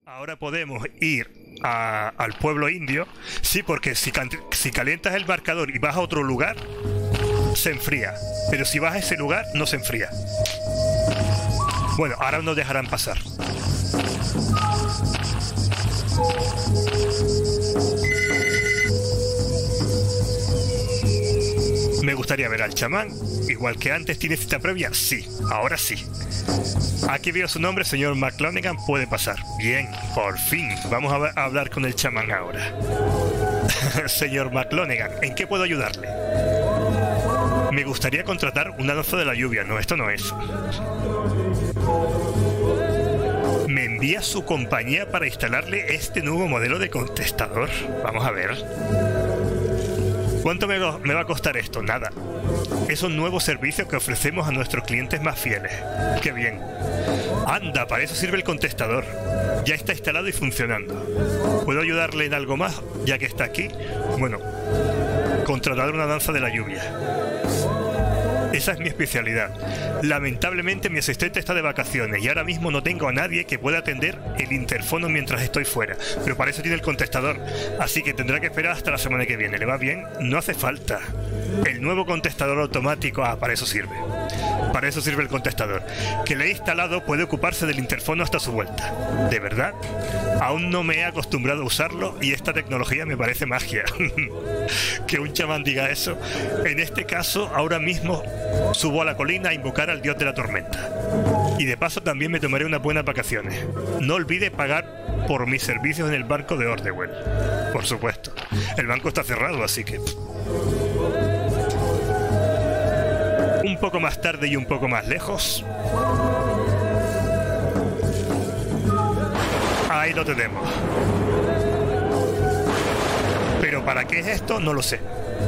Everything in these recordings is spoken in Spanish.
Ahora podemos ir al pueblo indio. Sí, porque si calientas el marcador y vas a otro lugar, se enfría. Pero si vas a ese lugar, no se enfría. Bueno, ahora nos dejarán pasar. Me gustaría ver al chamán. Igual que antes, ¿tiene cita previa? Sí, ahora sí. Aquí veo su nombre, señor McLonegan, puede pasar. Bien, por fin. Vamos a hablar con el chamán ahora. Señor McLonegan, ¿en qué puedo ayudarle? Me gustaría contratar una danza de la lluvia. No, esto no es. Me envía su compañía para instalarle este nuevo modelo de contestador. Vamos a ver. ¿Cuánto me va a costar esto? Nada. Es un nuevo servicio que ofrecemos a nuestros clientes más fieles. ¡Qué bien! Anda, para eso sirve el contestador. Ya está instalado y funcionando. ¿Puedo ayudarle en algo más, ya que está aquí? Bueno, contratar una danza de la lluvia. Esa es mi especialidad. Lamentablemente mi asistente está de vacaciones y ahora mismo no tengo a nadie que pueda atender el interfono mientras estoy fuera. Pero para eso tiene el contestador, así que tendrá que esperar hasta la semana que viene. ¿Le va bien? No hace falta. El nuevo contestador automático... Ah, para eso sirve. Para eso sirve el contestador. Que le he instalado puede ocuparse del interfono hasta su vuelta. ¿De verdad? Aún no me he acostumbrado a usarlo y esta tecnología me parece magia. Que un chamán diga eso. En este caso, ahora mismo subo a la colina a invocar al dios de la tormenta. Y de paso también me tomaré unas buenas vacaciones. No olvide pagar por mis servicios en el banco de Ordewell. Por supuesto. El banco está cerrado, así que... Un poco más tarde y un poco más lejos. Ahí lo tenemos. Pero ¿para qué es esto? No lo sé.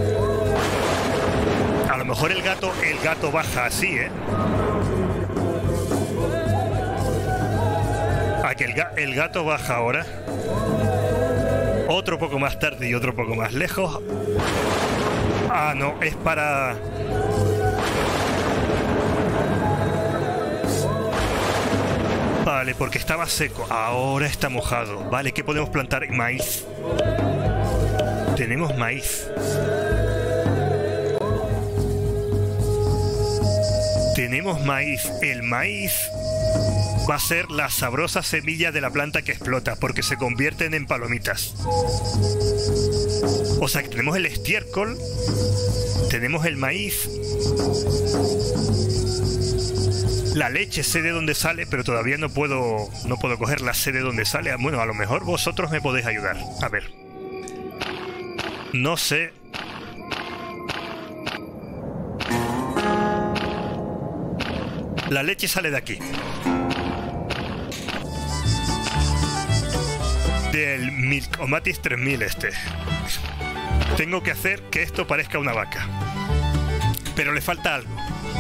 A lo mejor el gato baja así, ¿eh? A que el gato baja ahora. Otro poco más tarde y otro poco más lejos. Ah, no, es para... Vale, porque estaba seco. Ahora está mojado. Vale, ¿qué podemos plantar? Maíz. Tenemos maíz. Tenemos maíz. El maíz va a ser la sabrosa semilla de la planta que explota, porque se convierten en palomitas. O sea que tenemos el estiércol, tenemos el maíz. La leche sé de dónde sale, pero todavía no puedo coger la sé de dónde sale. Bueno, a lo mejor vosotros me podéis ayudar. A ver. No sé. La leche sale de aquí. Del Milkomatis 3000 este. Tengo que hacer que esto parezca una vaca. Pero le falta algo.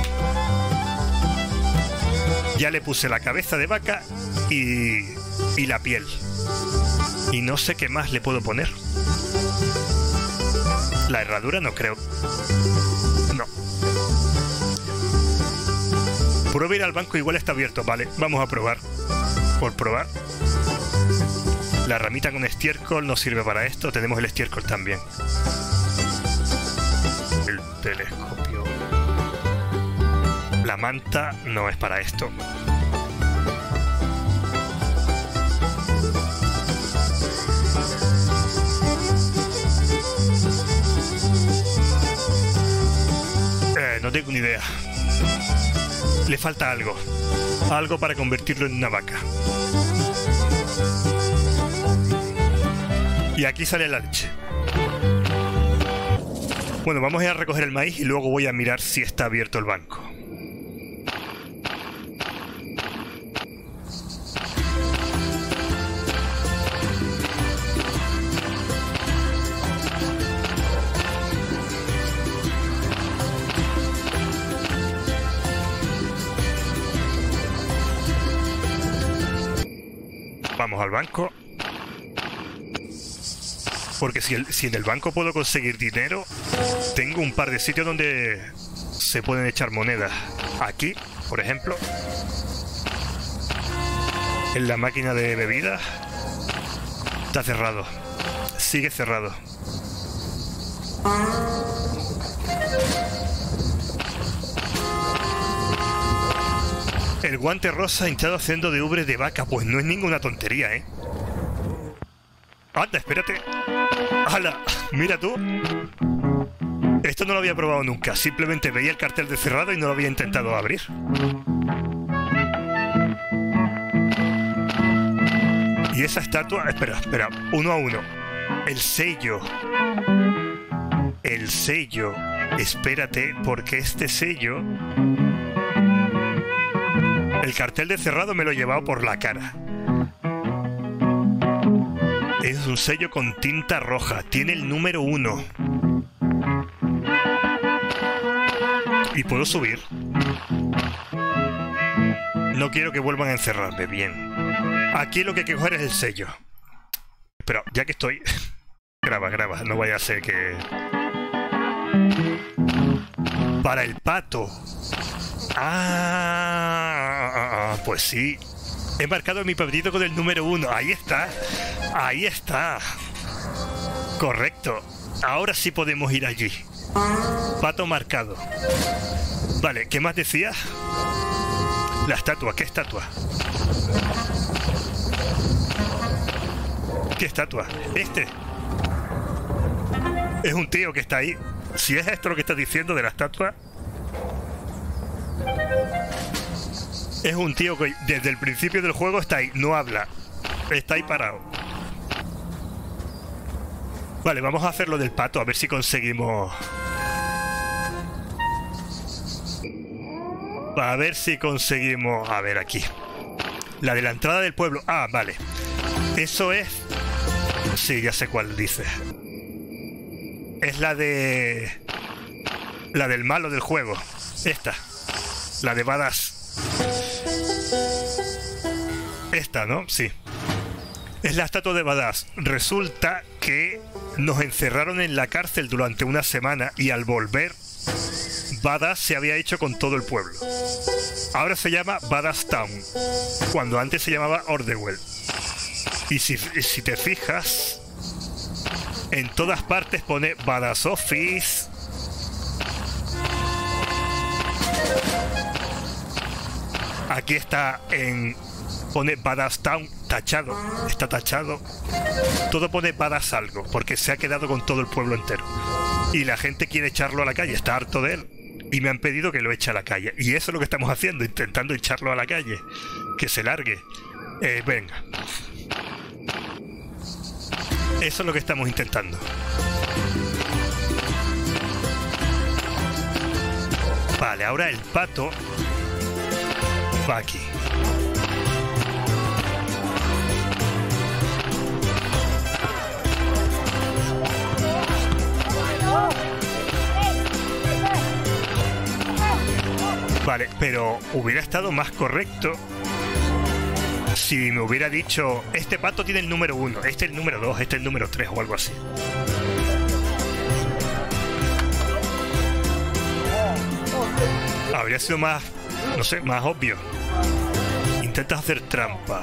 Ya le puse la cabeza de vaca y la piel. Y no sé qué más le puedo poner. La herradura no creo. No. Prueba ir al banco, igual está abierto. Vale, vamos a probar. Por probar. La ramita con estiércol no sirve para esto. Tenemos el estiércol también. El telescopio. La manta no es para esto. No tengo ni idea. Le falta algo. Algo para convertirlo en una vaca. Y aquí sale la leche. Bueno, vamos a ir a recoger el maíz y luego voy a mirar si está abierto el banco. Vamos al banco. Porque si en el banco puedo conseguir dinero, tengo un par de sitios donde se pueden echar monedas. Aquí, por ejemplo, en la máquina de bebidas. Está cerrado. Sigue cerrado. El guante rosa hinchado haciendo de ubre de vaca. Pues no es ninguna tontería, ¿eh? Anda, espérate. ¡Hala! Mira tú. Esto no lo había probado nunca. Simplemente veía el cartel de cerrado y no lo había intentado abrir. Y esa estatua... Espera, espera. Uno a uno. El sello. El sello. Espérate, porque este sello... El cartel de cerrado me lo he llevado por la cara. Es un sello con tinta roja. Tiene el número 1. Y puedo subir. No quiero que vuelvan a encerrarme. Bien. Aquí lo que hay que coger es el sello. Pero ya que estoy... Graba, graba. No vaya a ser que... Para el pato. Pues sí. He marcado mi patito con el número 1. Ahí está. Ahí está. Correcto. Ahora sí podemos ir allí. Pato marcado. Vale, ¿qué más decía? La estatua. ¿Qué estatua? ¿Qué estatua? Este. Es un tío que está ahí. Si es esto lo que estás diciendo de la estatua... Es un tío que desde el principio del juego está ahí, no habla. Está ahí parado. Vale, vamos a hacer lo del pato, a ver si conseguimos... A ver si conseguimos... A ver, aquí. La de la entrada del pueblo. Ah, vale. Eso es... Sí, ya sé cuál dice. Es la de... La del malo del juego. Esta. La de Badass. Esta, ¿no? Sí. Es la estatua de Badass. Resulta que nos encerraron en la cárcel durante una semana y al volver, Badass se había hecho con todo el pueblo. Ahora se llama Badass Town, cuando antes se llamaba Orderwell. Y si te fijas, en todas partes pone Badass Office. Aquí está en... Pone Badass Town tachado. Está tachado. Todo pone Badass algo, porque se ha quedado con todo el pueblo entero. Y la gente quiere echarlo a la calle, está harto de él. Y me han pedido que lo eche a la calle. Y eso es lo que estamos haciendo, intentando echarlo a la calle. Que se largue. Venga. Eso es lo que estamos intentando. Vale, ahora el pato va aquí. Vale, pero hubiera estado más correcto si me hubiera dicho, este pato tiene el número 1, este el número 2, este el número 3 o algo así. Habría sido más, no sé, más obvio. Intentas hacer trampa.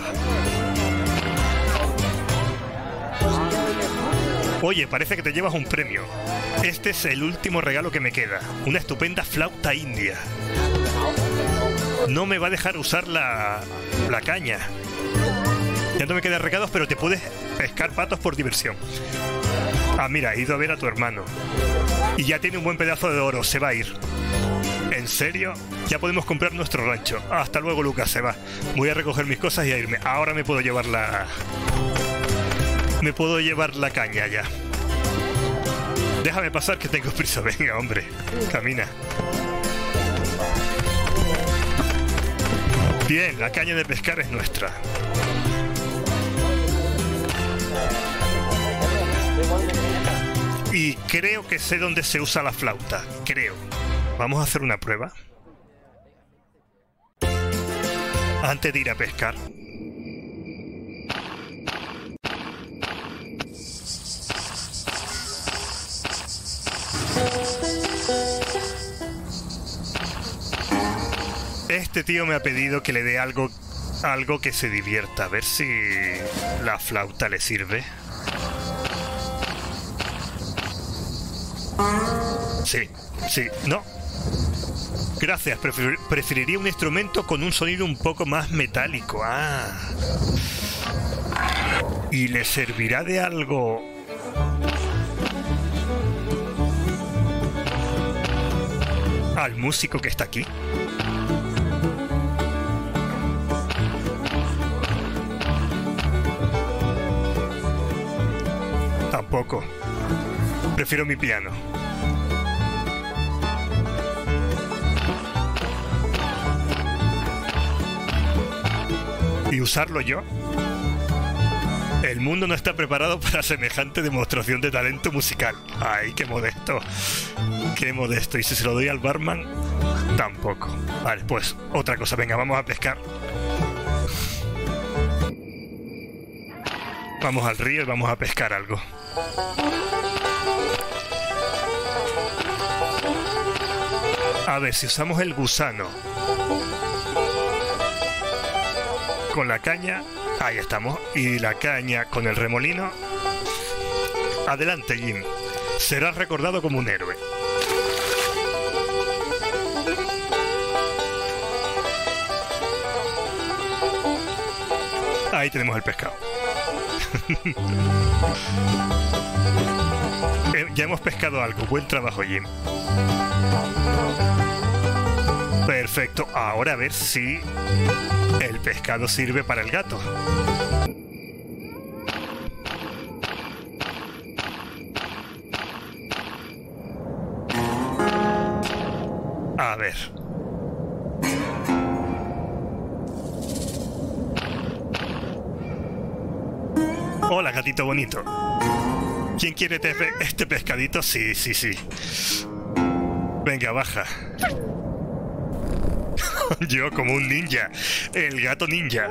Oye, parece que te llevas un premio. Este es el último regalo que me queda. Una estupenda flauta india. No me va a dejar usar la caña. Ya no me quedan regalos, pero te puedes pescar patos por diversión. Ah, mira, he ido a ver a tu hermano. Y ya tiene un buen pedazo de oro, se va a ir. ¿En serio? Ya podemos comprar nuestro rancho. Hasta luego, Lucas, se va. Voy a recoger mis cosas y a irme. Ahora me puedo llevar la... Me puedo llevar la caña ya. Déjame pasar que tengo prisa. Venga, hombre. Camina. Bien, la caña de pescar es nuestra. Y creo que sé dónde se usa la flauta. Creo. Vamos a hacer una prueba. Antes de ir a pescar. Este tío me ha pedido que le dé algo algo que se divierta. A ver si la flauta le sirve. Sí, sí, no. Gracias, preferiría un instrumento con un sonido un poco más metálico. Ah. ¿Y le servirá de algo al músico que está aquí? Tampoco. Prefiero mi piano. ¿Y usarlo yo? El mundo no está preparado para semejante demostración de talento musical. ¡Ay, qué modesto! ¡Qué modesto! ¿Y si se lo doy al barman? Tampoco. Vale, pues otra cosa. Venga, vamos a pescar. Vamos al río y vamos a pescar algo. A ver, si usamos el gusano con la caña, ahí estamos, y la caña con el remolino. Adelante, Jim. Serás recordado como un héroe. Ahí tenemos el pescado. Ya hemos pescado algo. Buen trabajo, Jim. Perfecto. Ahora a ver si el pescado sirve para el gato. A ver. Hola, gatito bonito. ¿Quién quiere este pescadito? Sí, sí, sí. Venga, baja. Yo como un ninja. El gato ninja.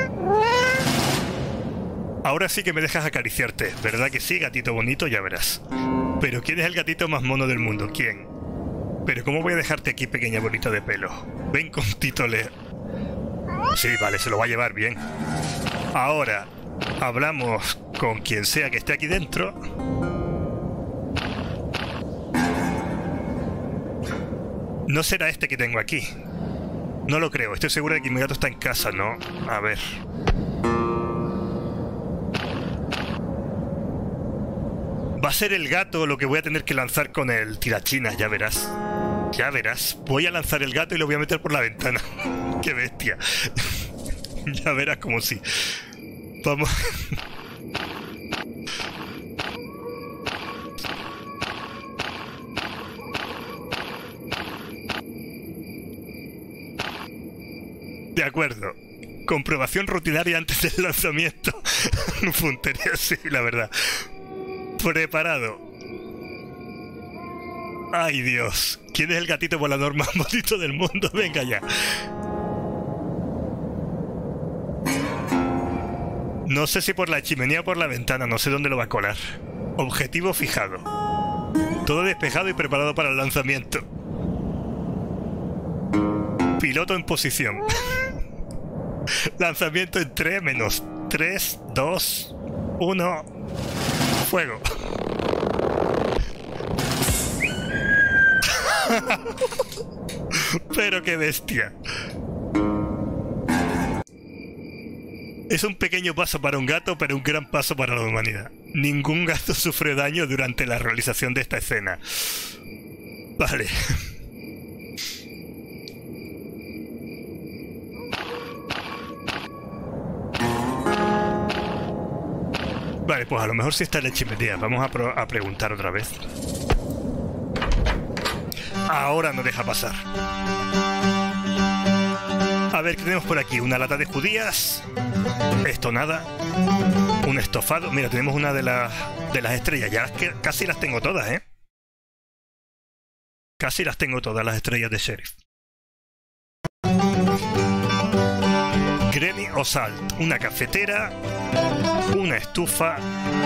Ahora sí que me dejas acariciarte. ¿Verdad que sí, gatito bonito? Ya verás. Pero ¿quién es el gatito más mono del mundo? ¿Quién? Pero ¿cómo voy a dejarte aquí, pequeña bolita de pelo? Ven con Títole. Sí, vale, se lo va a llevar bien. Ahora hablamos con quien sea que esté aquí dentro. No será este que tengo aquí. No lo creo, estoy seguro de que mi gato está en casa, ¿no? A ver. Va a ser el gato lo que voy a tener que lanzar con el tirachinas, ya verás. Ya verás. Voy a lanzar el gato y lo voy a meter por la ventana. ¡Qué bestia! Ya verás como sí. Vamos. De acuerdo. Comprobación rutinaria antes del lanzamiento. Puntería, sí, la verdad. Preparado. ¡Ay, Dios! ¿Quién es el gatito volador más bonito del mundo? Venga ya. No sé si por la chimenea o por la ventana. No sé dónde lo va a colar. Objetivo fijado. Todo despejado y preparado para el lanzamiento. Piloto en posición. Lanzamiento en 3, menos 3, 2, 1. Fuego. Pero qué bestia. Es un pequeño paso para un gato, pero un gran paso para la humanidad. Ningún gato sufre daño durante la realización de esta escena. Vale. Vale, pues a lo mejor sí está en la chimenea. Vamos a preguntar otra vez. Ahora no deja pasar. A ver, ¿qué tenemos por aquí? Una lata de judías. Esto nada. Un estofado. Mira, tenemos una de las estrellas. Ya casi las tengo todas, ¿eh? Casi las tengo todas, las estrellas de Sheriff. Granny o Salt. Una cafetera. Una estufa.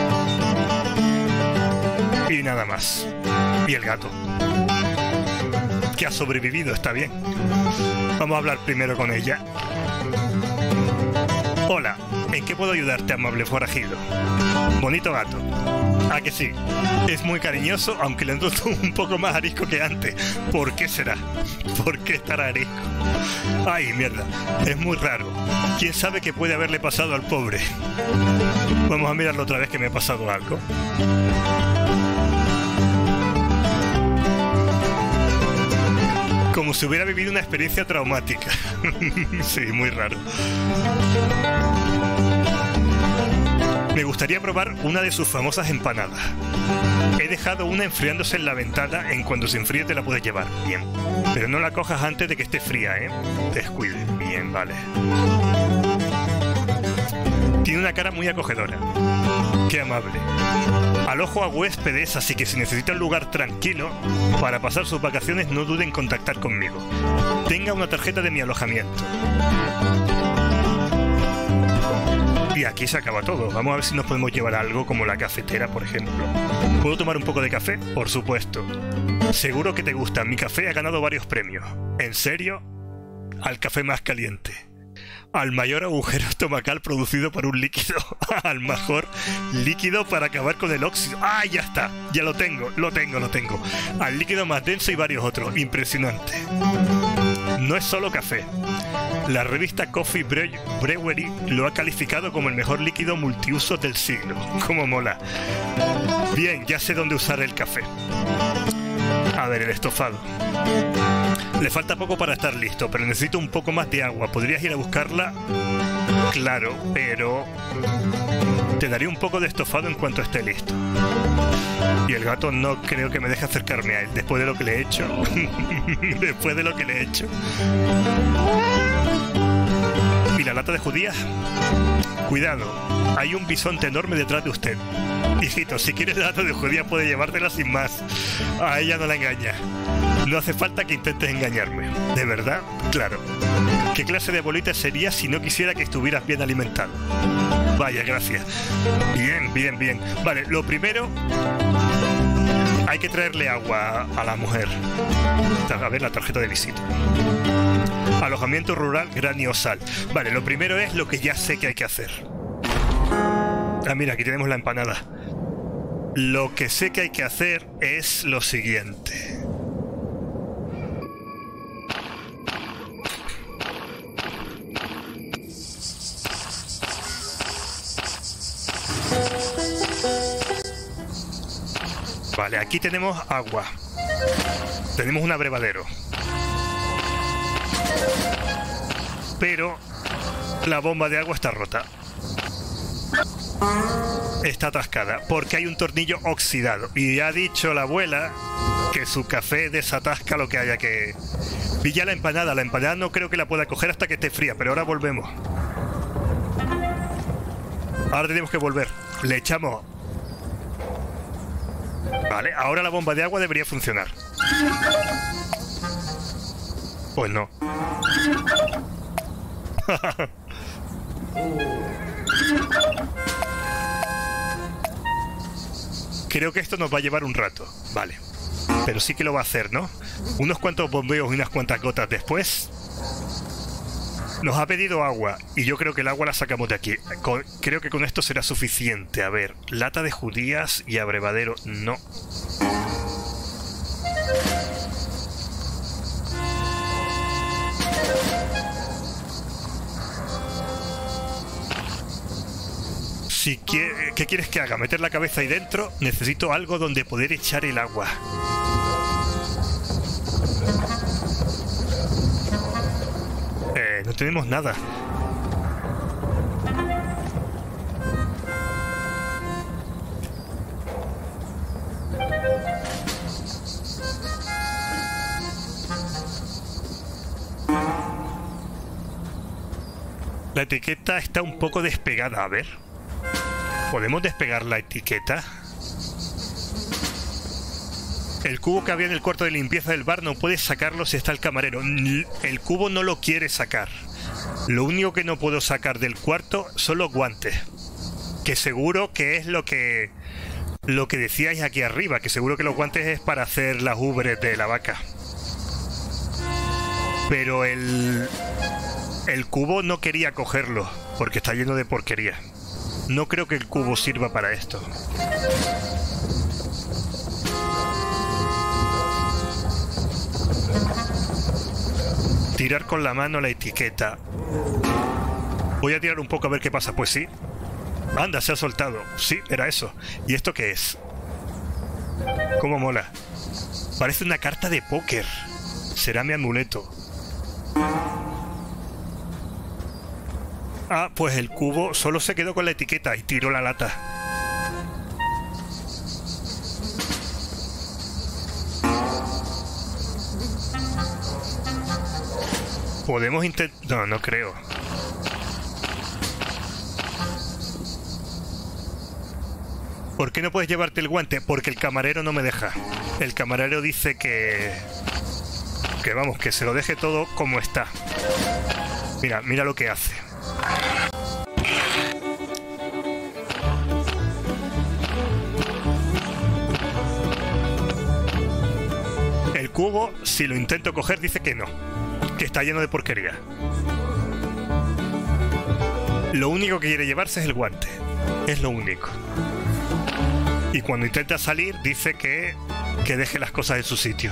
Y nada más. Y el gato. Que ha sobrevivido, está bien. Vamos a hablar primero con ella. Hola, ¿en qué puedo ayudarte, amable forajido? Bonito gato. ¿A que sí? Es muy cariñoso, aunque le noto un poco más arisco que antes. ¿Por qué será? ¿Por qué estará arisco? Ay, mierda, es muy raro. ¿Quién sabe qué puede haberle pasado al pobre? Vamos a mirarlo otra vez, que me ha pasado algo. Como si hubiera vivido una experiencia traumática. Sí, muy raro. Me gustaría probar una de sus famosas empanadas. He dejado una enfriándose en la ventana. En cuanto se enfríe te la puedes llevar. Bien. Pero no la cojas antes de que esté fría, ¿eh? Descuide. Bien, vale. Tiene una cara muy acogedora. Qué amable. Alojo a huéspedes, así que si necesita un lugar tranquilo para pasar sus vacaciones, no duden en contactar conmigo. Tenga una tarjeta de mi alojamiento. Y aquí se acaba todo. Vamos a ver si nos podemos llevar algo como la cafetera, por ejemplo. ¿Puedo tomar un poco de café? Por supuesto. Seguro que te gusta. Mi café ha ganado varios premios. ¿En serio? Al café más caliente. Al mayor agujero estomacal producido por un líquido. Al mejor líquido para acabar con el óxido. ¡Ah, ya está! Ya lo tengo. Al líquido más denso y varios otros. Impresionante. No es solo café. La revista Coffee Brewery lo ha calificado como el mejor líquido multiuso del siglo. ¡Cómo mola! Bien, ya sé dónde usar el café. A ver, el estofado. Le falta poco para estar listo, pero necesito un poco más de agua. ¿Podrías ir a buscarla? Claro, pero te daré un poco de estofado en cuanto esté listo. Y el gato no creo que me deje acercarme a él después de lo que le he hecho. Después de lo que le he hecho. ¿Y la lata de judías? Cuidado, hay un bisonte enorme detrás de usted. Hijito, si quieres la lata de judías puede llevártela sin más. A ella no la engaña. No hace falta que intentes engañarme. ¿De verdad? Claro. ¿Qué clase de bolita sería si no quisiera que estuvieras bien alimentado? Vaya, gracias. Bien. Vale, lo primero... hay que traerle agua a la mujer. A ver, la tarjeta de visita. Alojamiento rural Graniosal. Vale, lo primero es lo que ya sé que hay que hacer. Ah, mira, aquí tenemos la empanada. Lo que sé que hay que hacer es lo siguiente. Vale, aquí tenemos agua. Tenemos un abrevadero. Pero la bomba de agua está rota. Está atascada porque hay un tornillo oxidado. Y ha dicho la abuela que su café desatasca lo que haya que... Pilla la empanada. La empanada no creo que la pueda coger hasta que esté fría, pero ahora volvemos. Ahora tenemos que volver. Le echamos... Vale, ahora la bomba de agua debería funcionar. Pues no. Creo que esto nos va a llevar un rato. Vale. Pero sí que lo va a hacer, ¿no? Unos cuantos bombeos y unas cuantas gotas después. Nos ha pedido agua. Y yo creo que el agua la sacamos de aquí. Creo que con esto será suficiente. A ver, lata de judías y abrevadero. No. ¿Qué quieres que haga? ¿Meter la cabeza ahí dentro? Necesito algo donde poder echar el agua. No tenemos nada. La etiqueta está un poco despegada, a ver. ¿Podemos despegar la etiqueta? El cubo que había en el cuarto de limpieza del bar no puedes sacarlo si está el camarero. El cubo no lo quiere sacar. Lo único que no puedo sacar del cuarto son los guantes. Que seguro que es lo que decíais aquí arriba. Que seguro que los guantes es para hacer las ubres de la vaca. Pero el cubo no quería cogerlo. porque está lleno de porquería. No creo que el cubo sirva para esto. Tirar con la mano la etiqueta. Voy a tirar un poco a ver qué pasa. Pues sí. Anda, se ha soltado. Sí, era eso. ¿Y esto qué es? ¿Cómo mola? Parece una carta de póker. Será mi amuleto. Ah, pues el cubo solo se quedó con la etiqueta y tiró la lata. Podemos intentar... No, no creo. ¿Por qué no puedes llevarte el guante? Porque el camarero no me deja. El camarero dice que vamos, que se lo deje todo como está. Mira, mira lo que hace. El cubo, si lo intento coger, dice que no, que está lleno de porquería. Lo único que quiere llevarse es el guante. Es lo único. Y cuando intenta salir, dice que deje las cosas en su sitio.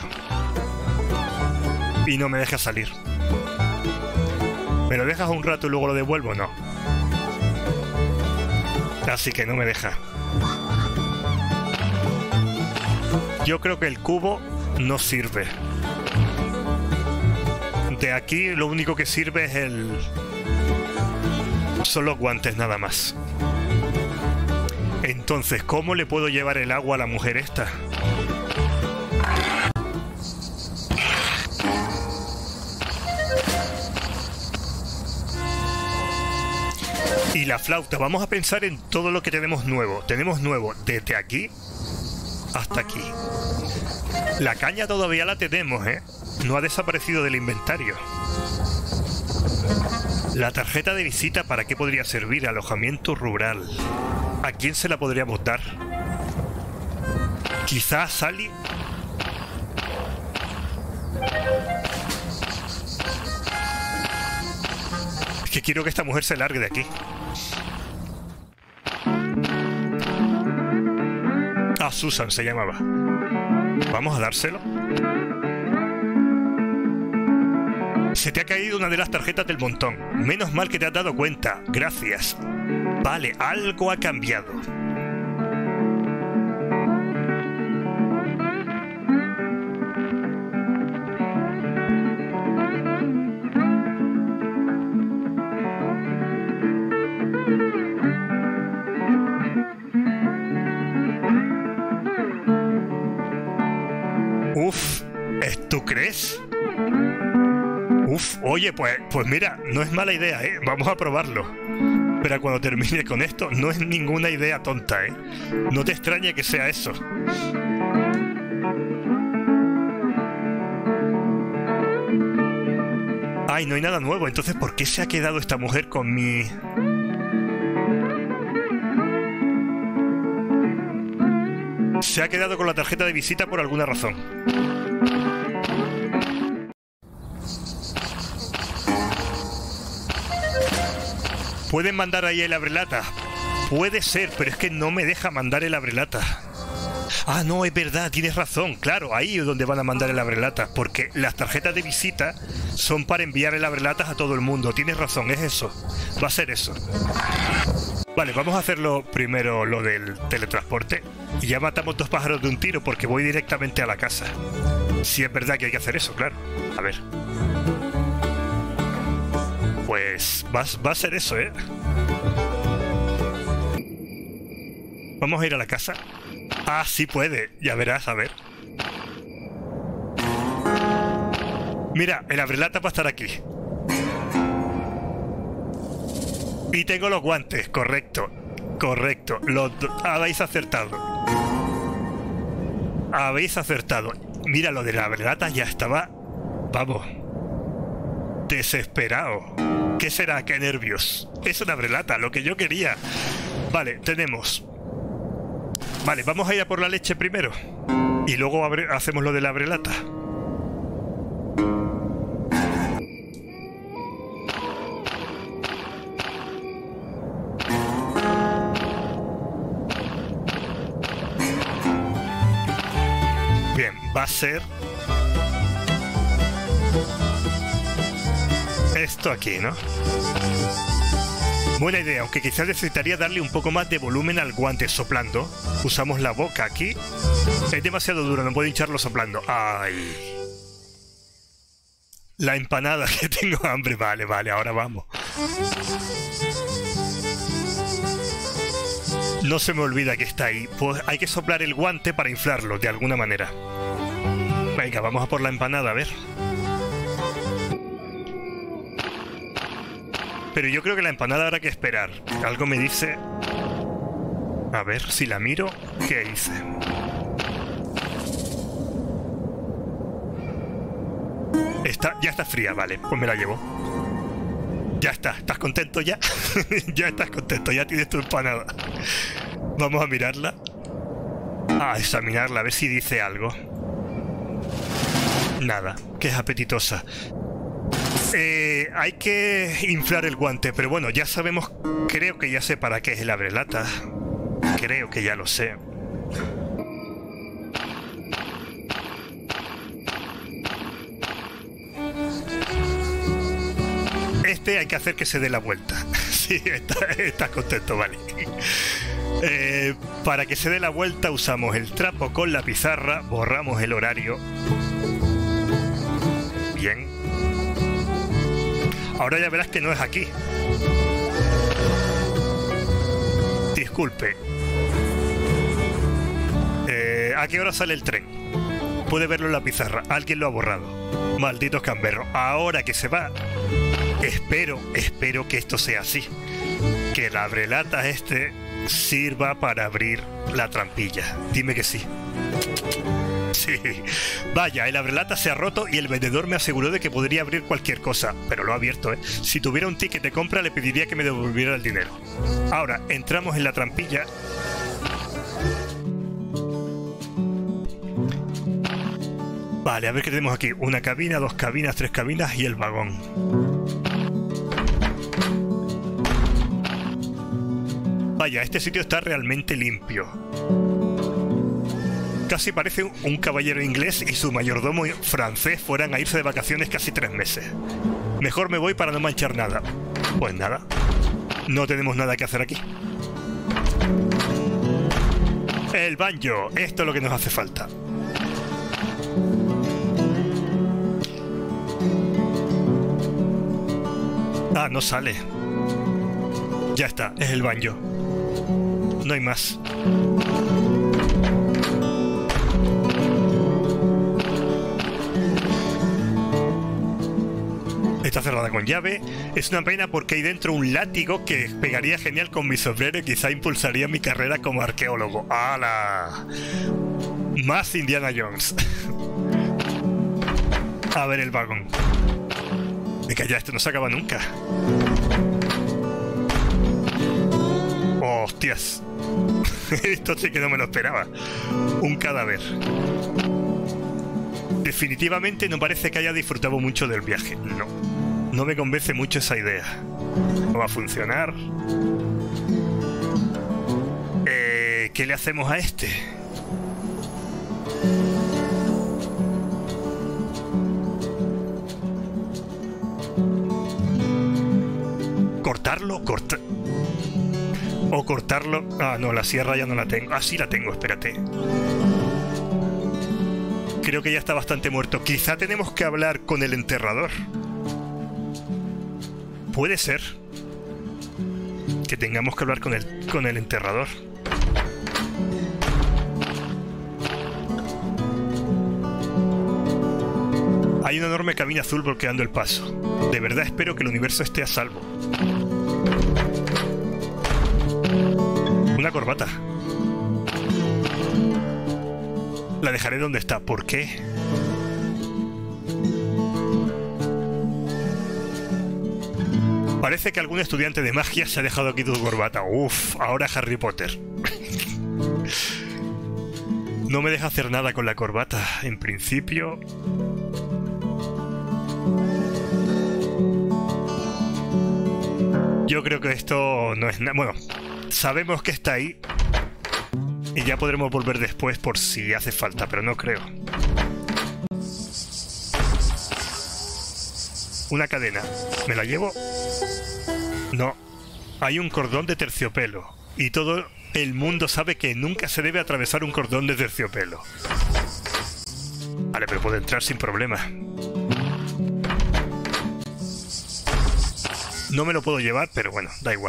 Y no me deja salir. ¿Me lo dejas un rato y luego lo devuelvo? No. Así que no me deja. Yo creo que el cubo no sirve. De aquí lo único que sirve es son los guantes nada más. Entonces, ¿cómo le puedo llevar el agua a la mujer esta? Y la flauta, vamos a pensar en todo lo que tenemos nuevo. Tenemos nuevo desde aquí hasta aquí. La caña todavía la tenemos, ¿eh? No ha desaparecido del inventario. La tarjeta de visita, ¿para qué podría servir? Alojamiento rural. ¿A quién se la podríamos dar? Quizá a Sally. Es que quiero que esta mujer se largue de aquí. Ah, Susan se llamaba. Vamos a dárselo. Se te ha caído una de las tarjetas del montón. Menos mal que te has dado cuenta. Gracias. Vale, algo ha cambiado. Uf, ¿tú crees? Uf, oye, pues mira, no es mala idea, ¿eh? Vamos a probarlo. Pero cuando termine con esto, no es ninguna idea tonta, ¿eh? No te extrañe que sea eso. Ay, no hay nada nuevo. Entonces, ¿por qué se ha quedado esta mujer con mi...? Se ha quedado con la tarjeta de visita por alguna razón. ¿Pueden mandar ahí el abrelata? Puede ser, pero es que no me deja mandar el abrelata. Ah, no, es verdad, tienes razón. Claro, ahí es donde van a mandar el abrelata, porque las tarjetas de visita son para enviar el abrelatas a todo el mundo. Tienes razón, es eso. Va a ser eso. Vale, vamos a hacerlo primero, lo del teletransporte. Y ya matamos dos pájaros de un tiro, porque voy directamente a la casa. Si es verdad que hay que hacer eso, claro. A ver. Pues va a ser eso, ¿eh? Vamos a ir a la casa. Ah, sí puede. Ya verás, a ver. Mira, el abrelata va a estar aquí. Y tengo los guantes, correcto. Correcto. Habéis acertado. Habéis acertado. Mira, lo de la abrelata ya estaba... Vamos. Desesperado. ¿Qué será? ¡Qué nervios! Es una abrelata, lo que yo quería. Vale, tenemos... Vale, vamos a ir a por la leche primero. Y luego hacemos lo de la abrelata. Bien, va a ser esto aquí, ¿no? Buena idea, aunque quizás necesitaría darle un poco más de volumen al guante soplando. Usamos la boca aquí. Es demasiado duro, no puedo hincharlo soplando. ¡Ay! La empanada, que tengo hambre. Vale, vale, ahora vamos. No se me olvida que está ahí. Pues hay que soplar el guante para inflarlo, de alguna manera. Venga, vamos a por la empanada, a ver. Pero yo creo que la empanada habrá que esperar. Algo me dice... A ver, si la miro, ¿qué hice? Ya está fría, vale, pues me la llevo. Ya está, ¿estás contento ya? Ya estás contento, ya tienes tu empanada. Vamos a mirarla. A examinarla, a ver si dice algo. Nada, que es apetitosa. Hay que inflar el guante, pero bueno, ya sabemos, creo que ya sé para qué es el abrelata. Creo que ya lo sé. Este hay que hacer que se dé la vuelta. Sí, está contento, vale. Para que se dé la vuelta usamos el trapo con la pizarra, borramos el horario. Bien. Ahora ya verás que no es aquí. Disculpe. ¿A qué hora sale el tren? Puede verlo en la pizarra. Alguien lo ha borrado. Malditos camberros. Ahora que se va... Espero que esto sea así. Que el abrelatas este sirva para abrir la trampilla. Dime que sí. Sí. Vaya, el abrelata se ha roto y el vendedor me aseguró de que podría abrir cualquier cosa, pero lo ha abierto, ¿eh? Si tuviera un ticket de compra le pediría que me devolviera el dinero. Ahora, entramos en la trampilla. Vale, a ver qué tenemos aquí. Una cabina, dos cabinas, tres cabinas y el vagón. Vaya, este sitio está realmente limpio. Casi parece un caballero inglés y su mayordomo francés fueran a irse de vacaciones casi 3 meses. Mejor me voy para no manchar nada. Pues nada, no tenemos nada que hacer aquí. El banjo, esto es lo que nos hace falta. Ah, no sale. Ya está, es el banjo. No hay más. Está cerrada con llave. Es una pena porque hay dentro un látigo que pegaría genial con mi sombrero y quizá impulsaría mi carrera como arqueólogo. ¡Hala! Más Indiana Jones. A ver el vagón. Venga ya, esto no se acaba nunca. ¡Hostias! Esto sí que no me lo esperaba. Un cadáver. Definitivamente no parece que haya disfrutado mucho del viaje. No me convence mucho esa idea. No va a funcionar. ¿Qué le hacemos a este? ¿Cortarlo? O cortarlo... Ah, no, la sierra ya no la tengo. Ah, sí la tengo, espérate. Creo que ya está bastante muerto. Quizá tenemos que hablar con el enterrador. Puede ser que tengamos que hablar con el enterrador. Hay una enorme cabina azul bloqueando el paso. De verdad espero que el universo esté a salvo. Una corbata. La dejaré donde está. ¿Por qué? Parece que algún estudiante de magia se ha dejado aquí tu corbata. Uf, ahora Harry Potter. No me deja hacer nada con la corbata. En principio... Yo creo que esto no es nada... Bueno, sabemos que está ahí. Y ya podremos volver después por si hace falta, pero no creo. Una cadena. ¿Me la llevo? No. Hay un cordón de terciopelo. Y todo el mundo sabe que nunca se debe atravesar un cordón de terciopelo. Vale, pero puedo entrar sin problema. No me lo puedo llevar, pero bueno, da igual.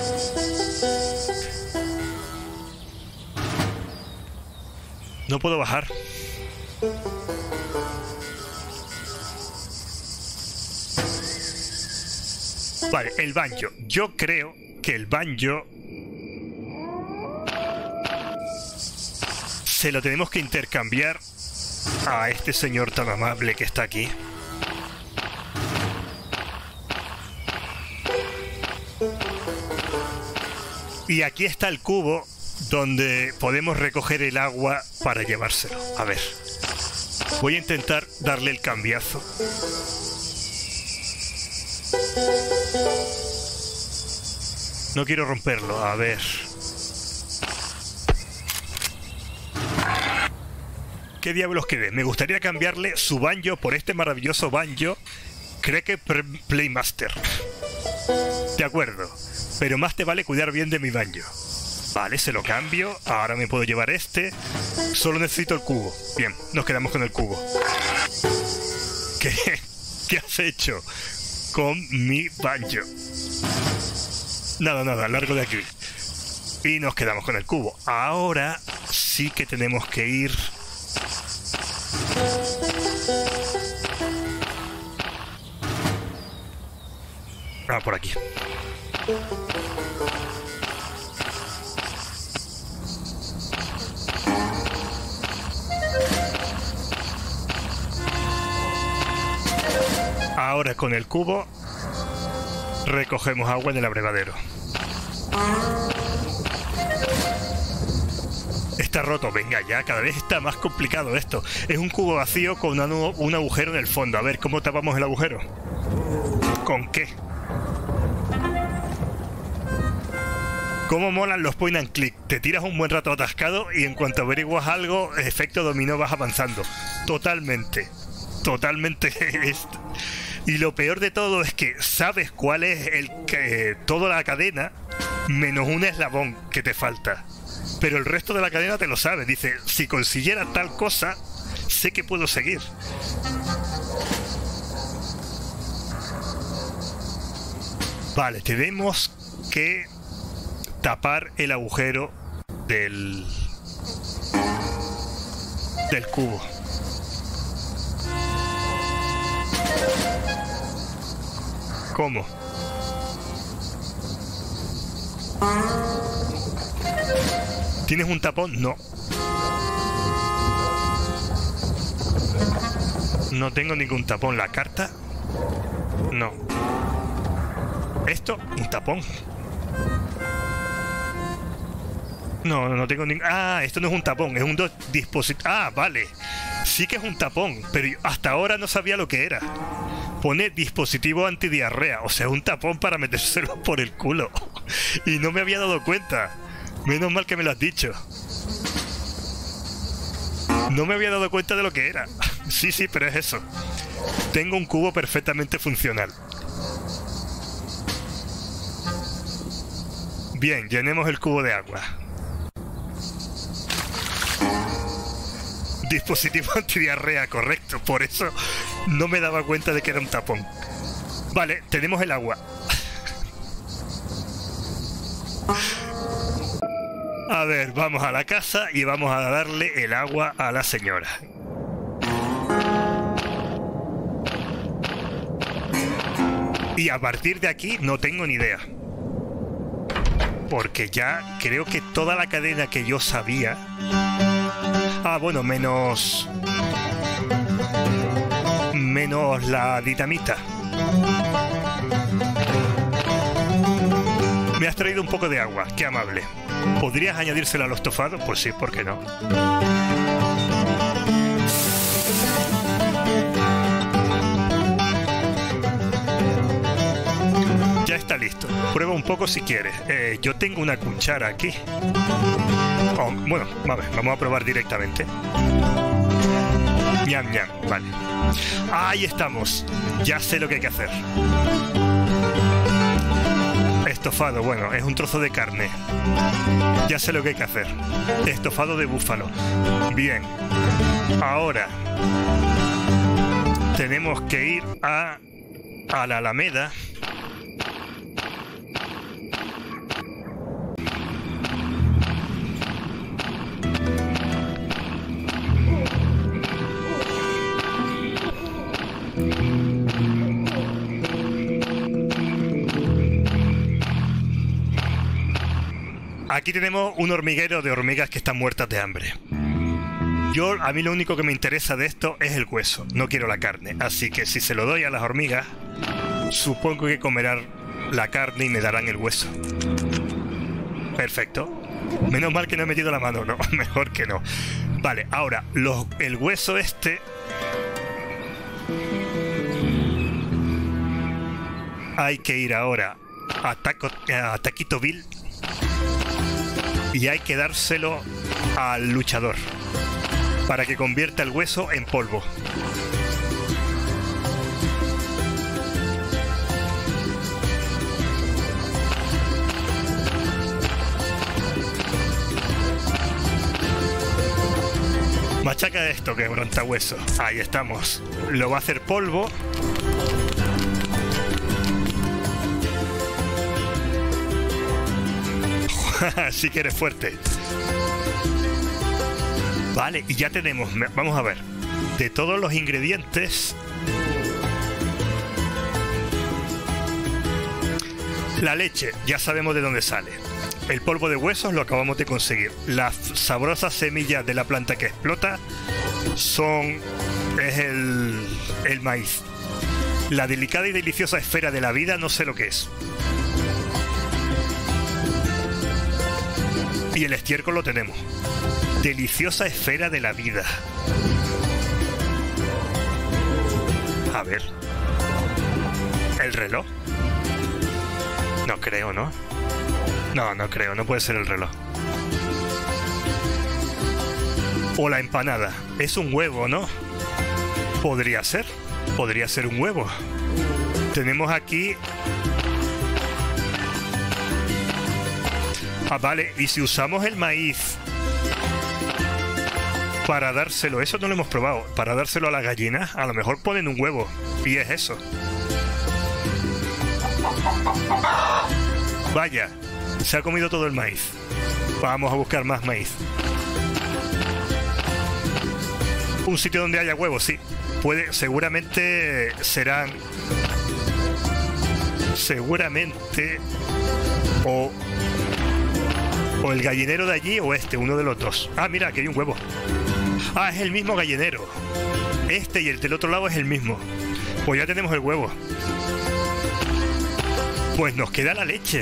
No puedo bajar. Vale, el banjo. Yo creo que el banjo se lo tenemos que intercambiar a este señor tan amable que está aquí. Y aquí está el cubo donde podemos recoger el agua para llevárselo. A ver. Voy a intentar darle el cambiazo. No quiero romperlo. A ver. ¿Qué diablos quede? Me gustaría cambiarle su banjo por este maravilloso banjo Creque Playmaster. De acuerdo. Pero más te vale cuidar bien de mi banjo. Vale, se lo cambio. Ahora me puedo llevar este. Solo necesito el cubo. Bien, nos quedamos con el cubo. ¿Qué has hecho con mi banjo? Nada, nada, largo de aquí. Y nos quedamos con el cubo. Ahora sí que tenemos que ir... por aquí. Ahora con el cubo recogemos agua en el abrevadero. Está roto, venga ya, cada vez está más complicado esto. Es un cubo vacío con un agujero en el fondo. A ver, ¿cómo tapamos el agujero? ¿Con qué? ¿Cómo molan los point and click? Te tiras un buen rato atascado y en cuanto averiguas algo, efecto dominó, vas avanzando. Totalmente. Totalmente. Y lo peor de todo es que sabes cuál es toda la cadena menos un eslabón que te falta. Pero el resto de la cadena te lo sabes. Dice, si consiguiera tal cosa, sé que puedo seguir. Vale, tenemos que tapar el agujero del cubo. ¿Cómo? ¿Tienes un tapón? No. No tengo ningún tapón. ¿La carta? No. ¿Esto? ¿Un tapón? No, no tengo ningún... Ah, esto no es un tapón, es un dispositivo... Ah, vale. Sí que es un tapón, pero hasta ahora no sabía lo que era. Pone dispositivo antidiarrea, o sea, un tapón para metérselo por el culo. Y no me había dado cuenta. Menos mal que me lo has dicho. No me había dado cuenta de lo que era. Sí, sí, pero es eso. Tengo un cubo perfectamente funcional. Bien, llenemos el cubo de agua. Dispositivo antidiarrea, correcto. Por eso no me daba cuenta de que era un tapón. Vale, tenemos el agua. A ver, vamos a la casa y vamos a darle el agua a la señora. Y a partir de aquí no tengo ni idea. Porque ya creo que toda la cadena que yo sabía... Ah, bueno, menos la dinamita. Me has traído un poco de agua, qué amable. ¿Podrías añadírsela a los tofados? Pues sí, ¿por qué no? Ya está está listo. Prueba un poco si quieres. Yo tengo una cuchara aquí. Oh, bueno, vamos a probar directamente. Ñam, ñam, vale. Ahí estamos. Ya sé lo que hay que hacer. Estofado, bueno, es un trozo de carne. Ya sé lo que hay que hacer. Estofado de búfalo. Bien. Ahora tenemos que ir a la Alameda. Aquí tenemos un hormiguero de hormigas que están muertas de hambre. A mí lo único que me interesa de esto es el hueso, no quiero la carne. Así que si se lo doy a las hormigas, supongo que comerán la carne y me darán el hueso. Perfecto. Menos mal que no he metido la mano, no, mejor que no. Vale, ahora, el hueso este... Hay que ir ahora a Taquitoville y hay que dárselo al luchador para que convierta el hueso en polvo. Machaca esto, que brontahueso. Ahí estamos. Lo va a hacer polvo. Sí que eres fuerte. Vale, y ya tenemos, vamos a ver, de todos los ingredientes, la leche, ya sabemos de dónde sale. El polvo de huesos lo acabamos de conseguir. Las sabrosas semillas de la planta que explota es el maíz. La delicada y deliciosa esfera de la vida, no sé lo que es. Y el estiércol lo tenemos. Deliciosa esfera de la vida. A ver. ¿El reloj? No creo, ¿no? No creo, no puede ser el reloj. O la empanada. Es un huevo, ¿no? Podría ser un huevo. Tenemos aquí... Ah, vale, y si usamos el maíz para dárselo, eso no lo hemos probado, para dárselo a la gallina, a lo mejor ponen un huevo, y es eso. Vaya, se ha comido todo el maíz. Vamos a buscar más maíz. Un sitio donde haya huevos, sí. Seguramente serán... Seguramente... O el gallinero de allí o uno de los dos. Ah, mira, aquí hay un huevo. Ah, es el mismo gallinero. Este y el del otro lado es el mismo. Pues ya tenemos el huevo. Pues nos queda la leche.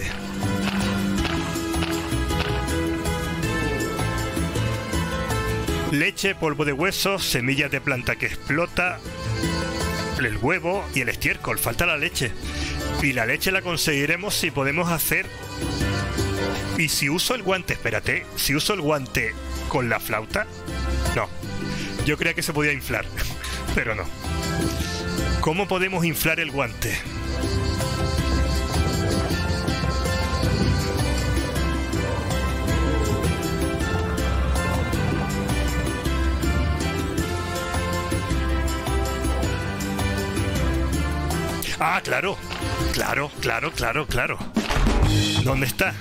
Leche, polvo de huesos, semillas de planta que explota, el huevo y el estiércol. Falta la leche. Y la leche la conseguiremos si podemos hacer... Y si uso el guante, espérate, si uso el guante con la flauta, no. Yo creía que se podía inflar, pero no. ¿Cómo podemos inflar el guante? Ah, claro. Claro. ¿Dónde está?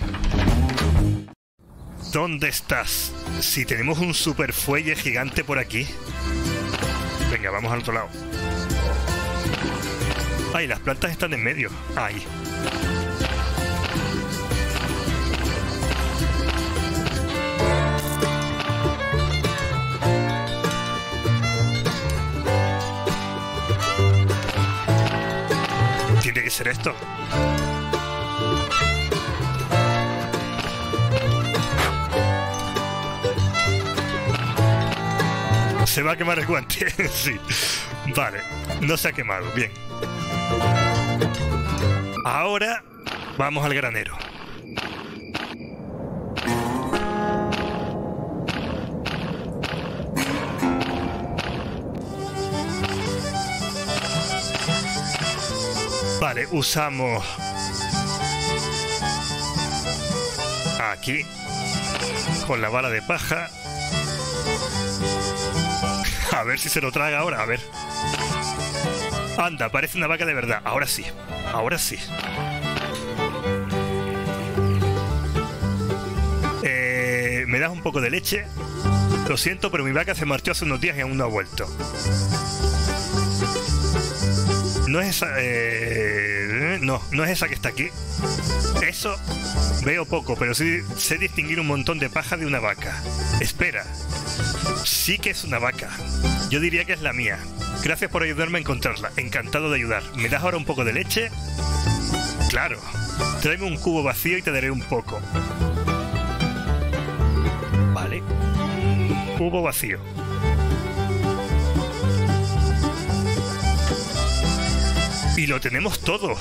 ¿Dónde estás? Si tenemos un super fuelle gigante por aquí. Venga, vamos al otro lado. Ay, las plantas están en medio. Ahí. Tiene que ser esto. Se va a quemar el guante. Sí. Vale. No se ha quemado. Bien. Ahora Vamos al granero. Vale, usamos... aquí. Con la bala de paja. A ver si se lo traga ahora, a ver. Anda, parece una vaca de verdad. Ahora sí, ahora sí. ¿Me das un poco de leche? Lo siento, pero mi vaca se marchó hace unos días y aún no ha vuelto. No es esa... no es esa que está aquí. Eso veo poco, pero sí sé distinguir un montón de paja de una vaca. Espera. Sí que es una vaca. Yo diría que es la mía. Gracias por ayudarme a encontrarla. Encantado de ayudar. ¿Me das ahora un poco de leche? Claro. Tráeme un cubo vacío y te daré un poco. Vale. Cubo vacío. Y lo tenemos todo.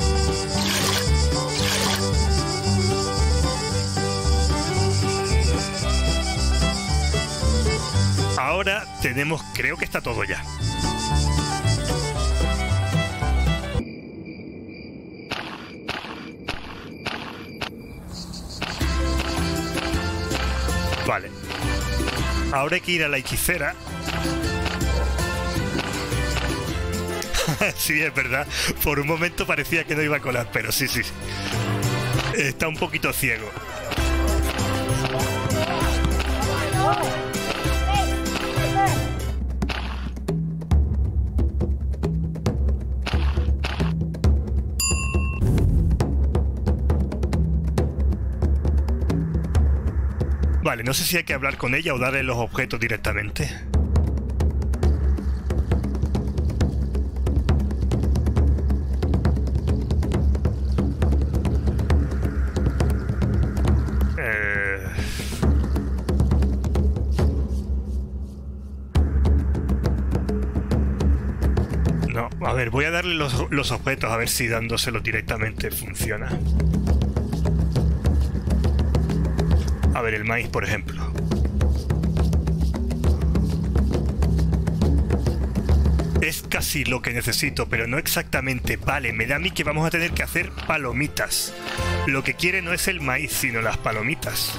Ahora tenemos... creo que está todo ya. Vale. Ahora hay que ir a la hechicera. Sí, es verdad. Por un momento parecía que no iba a colar, pero sí, sí. Está un poquito ciego. Vale, no sé si hay que hablar con ella o darle los objetos directamente. No, a ver, voy a darle los objetos a ver si dándoselos directamente funciona. A ver, el maíz, por ejemplo. Es casi lo que necesito, pero no exactamente. Vale, me da a mí que vamos a tener que hacer palomitas. Lo que quiere no es el maíz, sino las palomitas.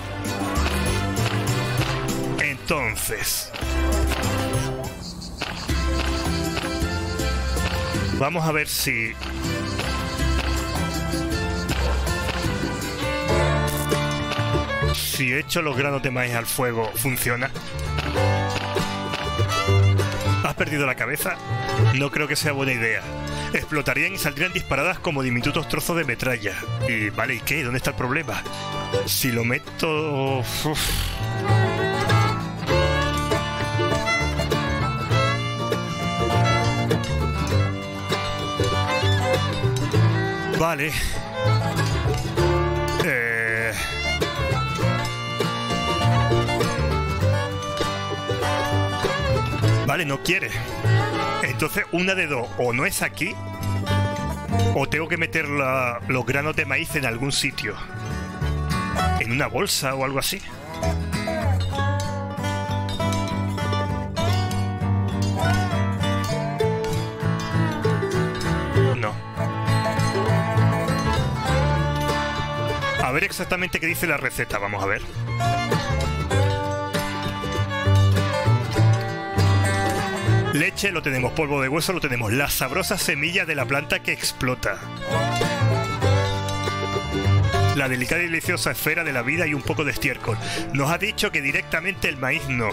Entonces... vamos a ver si... si echo los granos de maíz al fuego, ¿funciona? ¿Has perdido la cabeza? No creo que sea buena idea. Explotarían y saldrían disparadas como diminutos trozos de metralla. Y vale, ¿y qué? ¿Dónde está el problema? Si lo meto... uf. Vale. Vale, no quiere. Entonces, una de dos. O no es aquí, o tengo que meter los granos de maíz en algún sitio. En una bolsa o algo así. No. A ver exactamente qué dice la receta. Vamos a ver. Leche lo tenemos, polvo de hueso lo tenemos, las sabrosas semillas de la planta que explota, la delicada y deliciosa esfera de la vida y un poco de estiércol. Nos ha dicho que directamente el maíz no,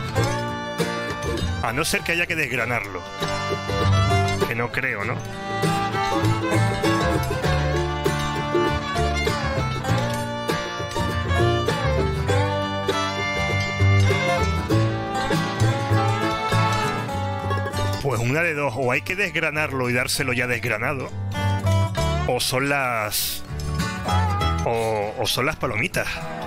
a no ser que haya que desgranarlo, que no creo, ¿no? Pues una de dos, o hay que desgranarlo y dárselo ya desgranado, o son las... o son las palomitas.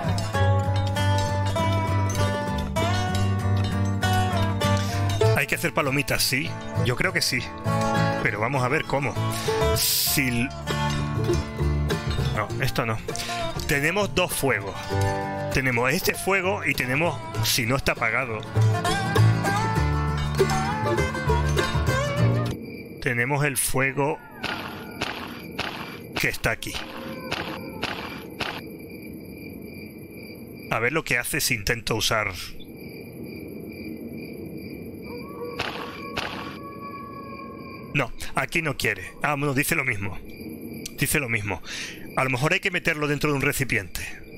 Hay que hacer palomitas, sí, yo creo que sí, pero vamos a ver cómo. Si... No, esto no. Tenemos dos fuegos. Tenemos este fuego y tenemos, si no está apagado, tenemos el fuego que está aquí. A ver lo que hace si intento usar... No, aquí no quiere. Ah, bueno, dice lo mismo. Dice lo mismo. A lo mejor hay que meterlo dentro de un recipiente.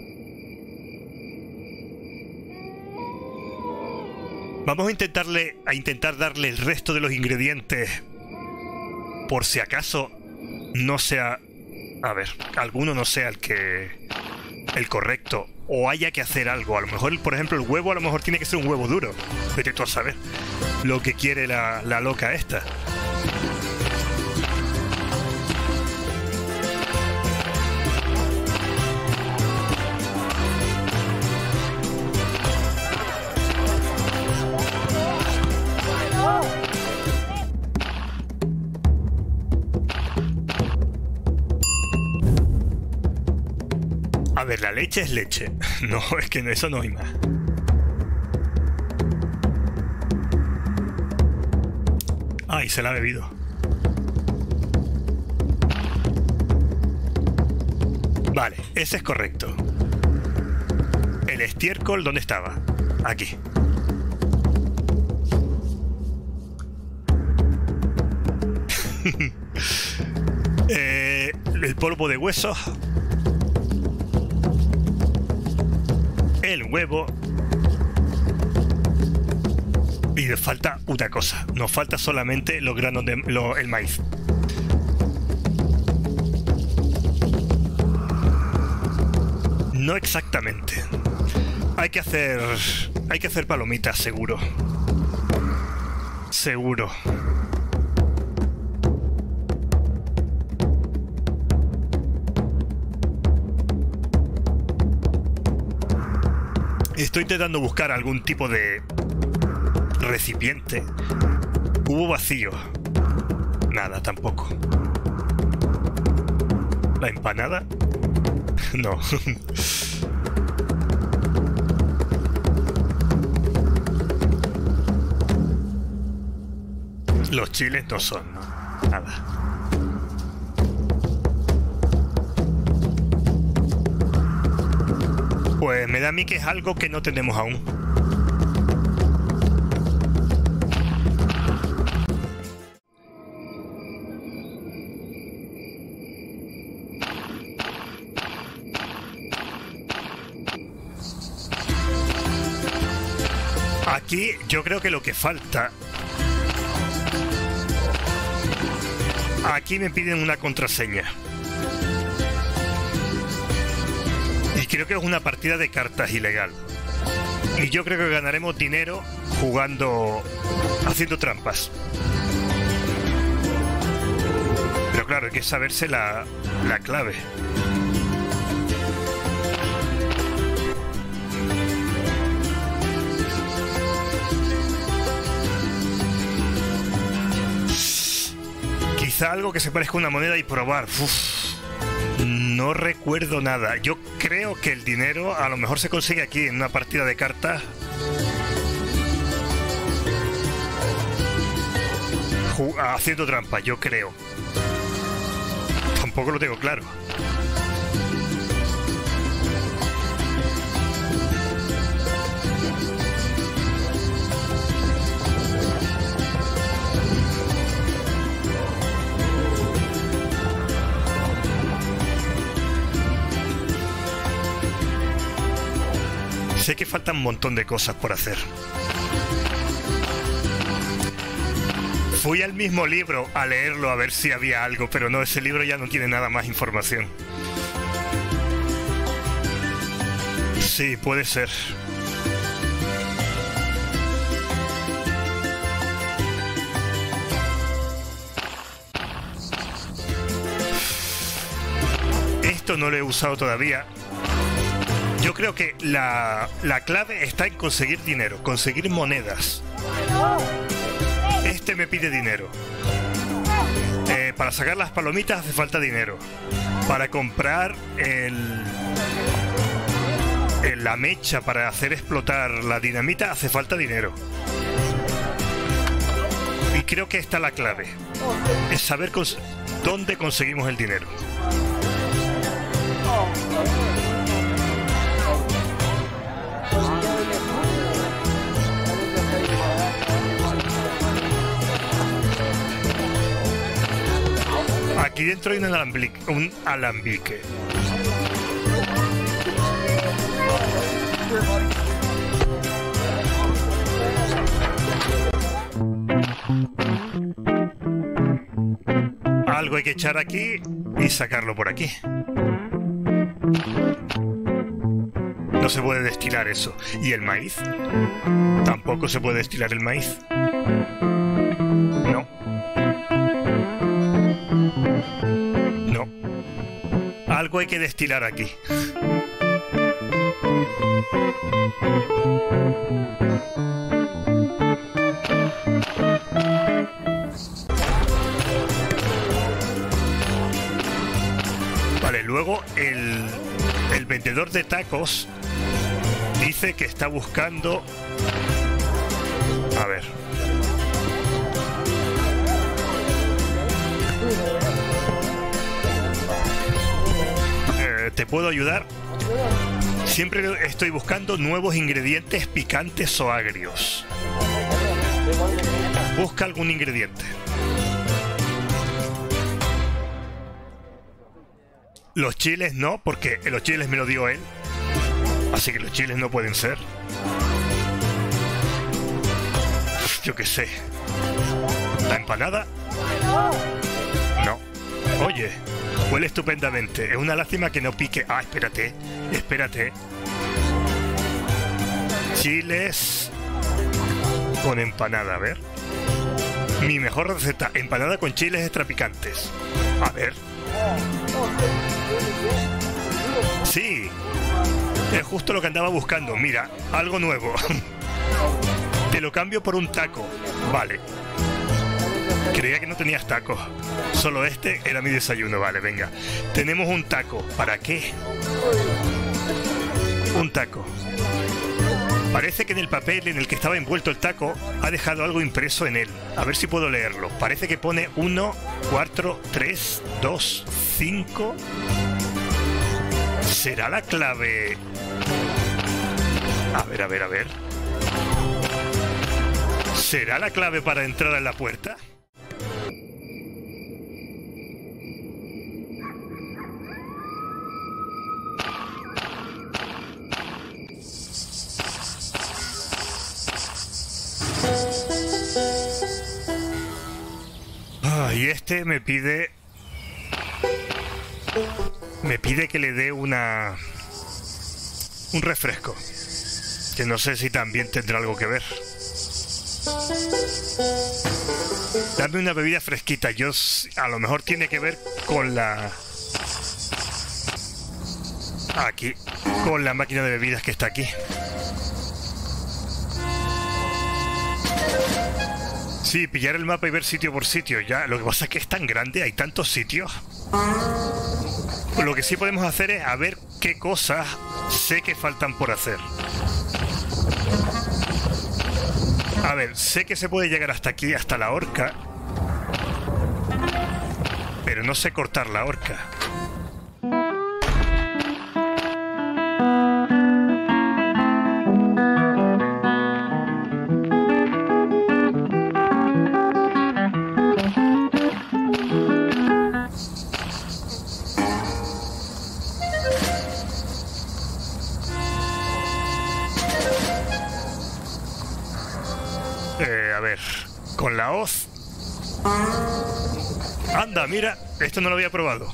Vamos a intentar darle el resto de los ingredientes por si acaso no sea... A ver, alguno no sea el correcto o haya que hacer algo. A lo mejor, por ejemplo, el huevo a lo mejor tiene que ser un huevo duro. Vete tú a saber lo que quiere la loca esta. A ver, la leche es leche. No, es que eso no hay más. Ay, se la ha bebido. Vale, ese es correcto. El estiércol, ¿dónde estaba? Aquí. El polvo de huesos. El huevo. Y nos falta una cosa. Nos falta solamente los granos de el maíz. No exactamente. Hay que hacer palomitas, seguro. Seguro. Estoy intentando buscar algún tipo de recipiente. Hubo vacío. Nada, tampoco. ¿La empanada? No. Los chiles no son. Nada. Pues me da a mí que es algo que no tenemos aún. Aquí yo creo que lo que falta... Aquí me piden una contraseña. Y creo que es una partida de cartas ilegal. Y yo creo que ganaremos dinero jugando... haciendo trampas. Pero claro, hay que saberse la clave. Quizá algo que se parezca a una moneda y probar. Uf, no recuerdo nada. Yo creo que el dinero a lo mejor se consigue aquí en una partida de cartas. Haciendo trampa, yo creo. Tampoco lo tengo claro. Sé que faltan un montón de cosas por hacer. Fui al mismo libro a leerlo a ver si había algo, pero no, ese libro ya no tiene nada más información. Sí, puede ser. Esto no lo he usado todavía. Yo creo que la clave está en conseguir dinero, conseguir monedas. Este me pide dinero. para sacar las palomitas hace falta dinero. Para comprar la mecha para hacer explotar la dinamita hace falta dinero. Y creo que esta es la clave. Es saber dónde conseguimos el dinero. Aquí dentro hay un alambique. Algo hay que echar aquí y sacarlo por aquí. No se puede destilar eso. ¿Y el maíz? Tampoco se puede destilar el maíz. No. No. Algo hay que destilar aquí. Vale, luego el vendedor de tacos dice que está buscando... A ver... ¿te puedo ayudar? Siempre estoy buscando nuevos ingredientes picantes o agrios. Busca algún ingrediente. Los chiles no, porque los chiles me lo dio él. Así que los chiles no pueden ser. Yo qué sé. ¿La empanada? No. Oye, huele estupendamente. Es una lástima que no pique. Ah, espérate. Espérate. Chiles con empanada, a ver. Mi mejor receta, empanada con chiles extrapicantes. A ver. Sí, es justo lo que andaba buscando. Mira, algo nuevo. Te lo cambio por un taco. Vale. Creía que no tenías tacos. Solo este era mi desayuno. Vale, venga. Tenemos un taco. ¿Para qué? Un taco. Parece que en el papel en el que estaba envuelto el taco ha dejado algo impreso en él. A ver si puedo leerlo. Parece que pone 1, 4, 3, 2, 5. ¿Será la clave? A ver, a ver, a ver. ¿Será la clave para entrar en la puerta? Y este me pide que le dé un refresco, que no sé si también tendrá algo que ver. Dame una bebida fresquita. A lo mejor tiene que ver con con la máquina de bebidas que está aquí. Sí, pillar el mapa y ver sitio por sitio. Ya, lo que pasa es que es tan grande, hay tantos sitios. Lo que sí podemos hacer es a ver qué cosas sé que faltan por hacer. A ver, sé que se puede llegar hasta aquí, hasta la horca. Pero no sé cortar la horca. A ver, con la hoz. Anda, mira, esto no lo había probado.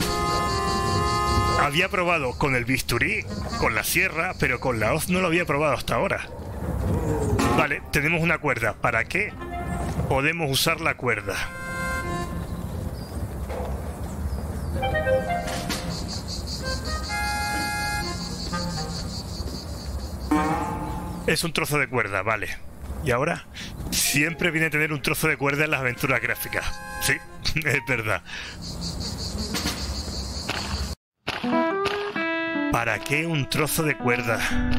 Había probado con el bisturí, con la sierra, pero con la hoz no lo había probado hasta ahora. Vale, tenemos una cuerda. ¿Para qué podemos usar la cuerda? Es un trozo de cuerda, vale. ¿Y ahora? Siempre viene a tener un trozo de cuerda en las aventuras gráficas. Sí. Es verdad. ¿Para qué un trozo de cuerda?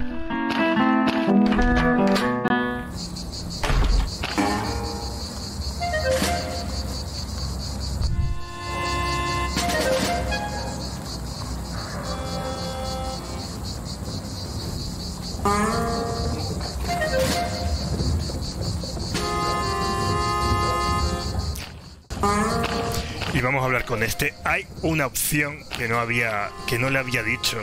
Y vamos a hablar con este. Hay una opción que no le había dicho.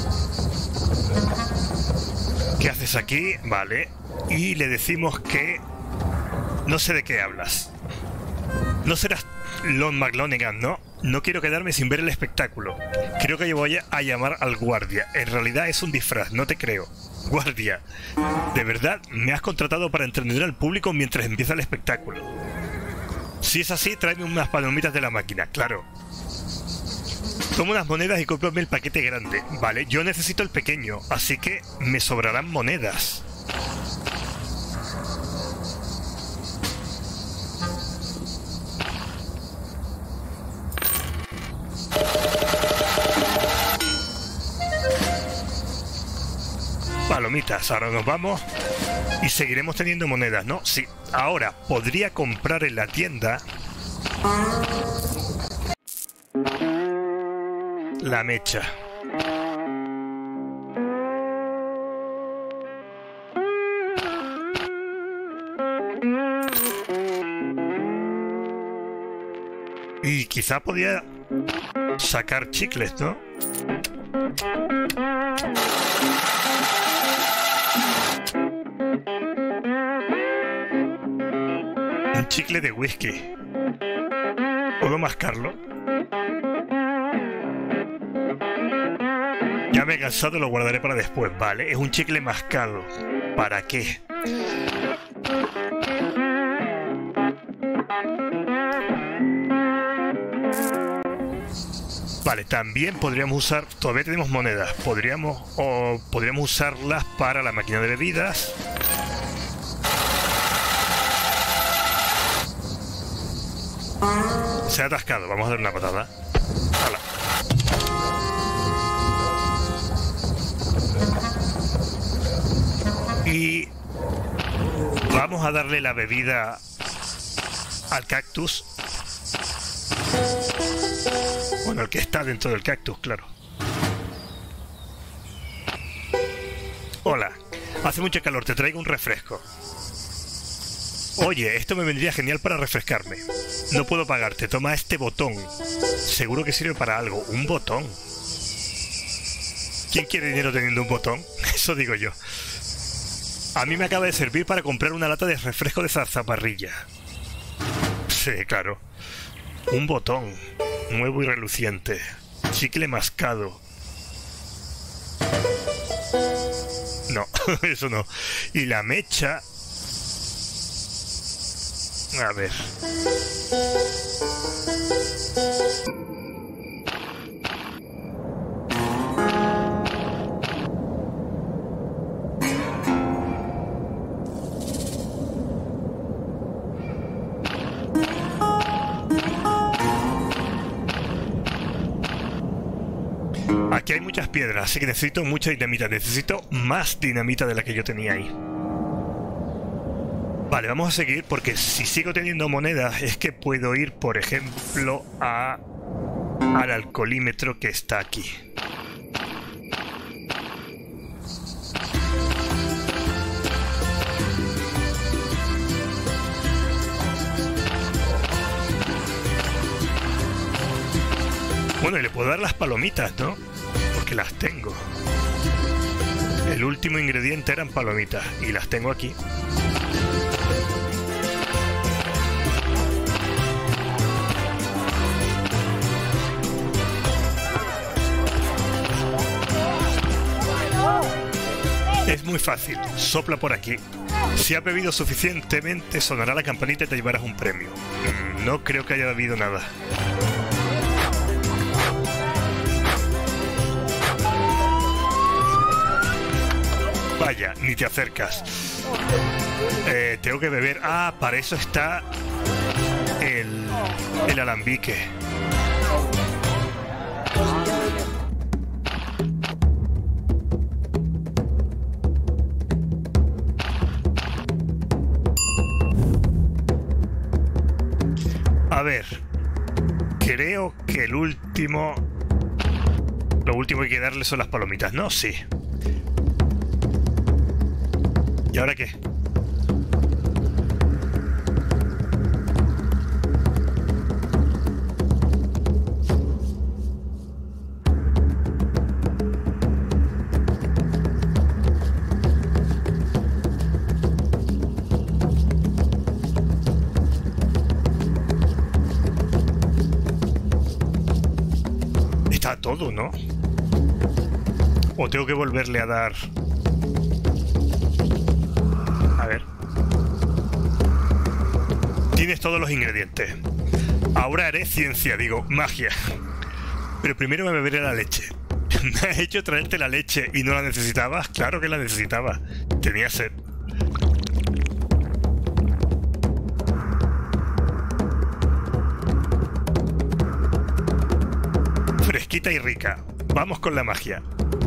¿Qué haces aquí? Vale. Y le decimos que no sé de qué hablas. No serás Lon McLonigan, ¿no? No quiero quedarme sin ver el espectáculo. Creo que yo voy a llamar al guardia. En realidad es un disfraz, no te creo. Guardia, ¿de verdad me has contratado para entretener al público mientras empieza el espectáculo? Si es así, tráeme unas palomitas de la máquina, claro. Toma unas monedas y cómprame el paquete grande. Vale, yo necesito el pequeño, así que me sobrarán monedas. Palomitas, ahora nos vamos y seguiremos teniendo monedas, ¿no? Sí, ahora podría comprar en la tienda la mecha. Y quizá podía sacar chicles, ¿no? Un chicle de whisky. ¿Puedo mascarlo? Ya me he cansado, lo guardaré para después. Vale, es un chicle mascado. ¿Para qué? Vale, también podríamos usar... Todavía tenemos monedas. Podríamos usarlas para la máquina de bebidas. Se ha atascado. Vamos a dar una patada. ¡Hala! Y vamos a darle la bebida al cactus. Bueno, el que está dentro del cactus, claro. Hola, hace mucho calor, te traigo un refresco. Oye, esto me vendría genial para refrescarme. No puedo pagarte, toma este botón. Seguro que sirve para algo. ¿Un botón? ¿Quién quiere dinero teniendo un botón? Eso digo yo. A mí me acaba de servir para comprar una lata de refresco de zarzaparrilla. Sí, claro. Un botón. Nuevo y reluciente. Chicle mascado. No, eso no. Y la mecha... A ver. Aquí hay muchas piedras, así que necesito mucha dinamita. Necesito más dinamita de la que yo tenía ahí. Vale, vamos a seguir porque si sigo teniendo monedas es que puedo ir, por ejemplo, al alcoholímetro que está aquí. Bueno, y le puedo dar las palomitas, ¿no? Porque las tengo. El último ingrediente eran palomitas y las tengo aquí. Es muy fácil, sopla por aquí. Si has bebido suficientemente, sonará la campanita y te llevarás un premio. No creo que haya bebido nada. Vaya, ni te acercas. Tengo que beber... Ah, para eso está el el alambique. A ver, creo que el último... Lo último que hay que darle son las palomitas, ¿no? Sí. ¿Y ahora qué? Está todo, ¿no? ¿O tengo que volverle a dar? A ver. Tienes todos los ingredientes. Ahora haré ciencia, digo, magia. Pero primero me beberé la leche. ¿Me has hecho traerte la leche y no la necesitabas? Claro que la necesitaba. Tenía sed. Fresquita y rica. Vamos con la magia.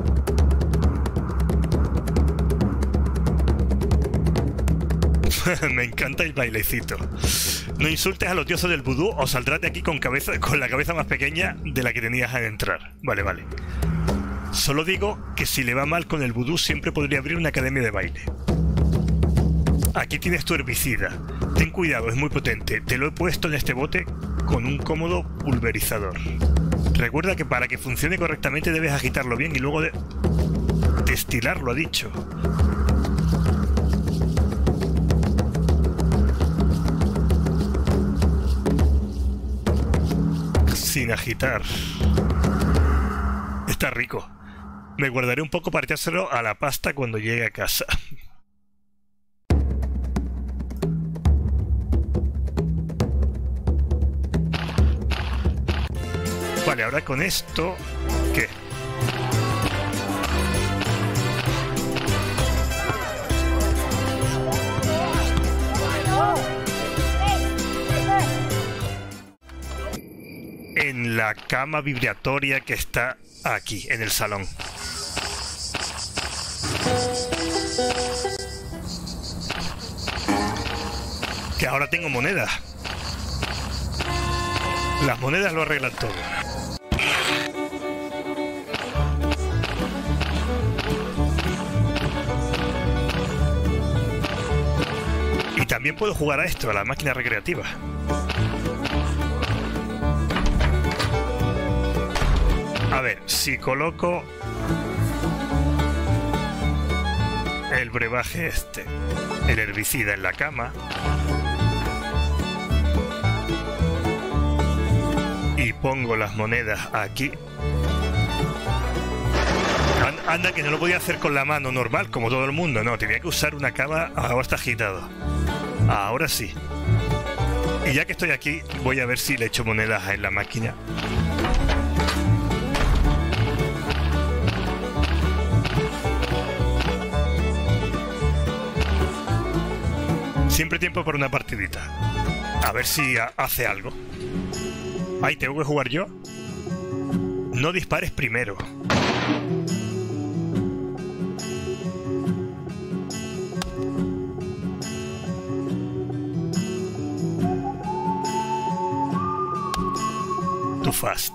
Me encanta el bailecito. No insultes a los dioses del vudú o saldrás de aquí con la cabeza más pequeña de la que tenías al entrar. Vale, vale. Solo digo que si le va mal con el vudú siempre podría abrir una academia de baile. Aquí tienes tu herbicida. Ten cuidado, es muy potente. Te lo he puesto en este bote con un cómodo pulverizador. Recuerda que para que funcione correctamente debes agitarlo bien y luego destilarlo, ha dicho. Sin agitar. Está rico. Me guardaré un poco para echárselo a la pasta cuando llegue a casa. Vale, ahora con esto... ¿Qué? En la cama vibratoria que está aquí, en el salón. Que ahora tengo monedas. Las monedas lo arreglan todo. Y también puedo jugar a esto, a la máquina recreativa. A ver, si coloco el brebaje este, el herbicida en la cama, y pongo las monedas aquí. Anda, que no lo podía hacer con la mano normal, como todo el mundo. No, tenía que usar una cama. Ahora está agitado. Ahora sí. Y ya que estoy aquí, voy a ver si le echo monedas en la máquina. Siempre tiempo por una partidita. A ver si hace algo. Ay, ¿tengo que jugar yo? No dispares primero. Too fast.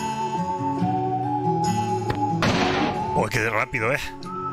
Oh, qué rápido, ¿eh?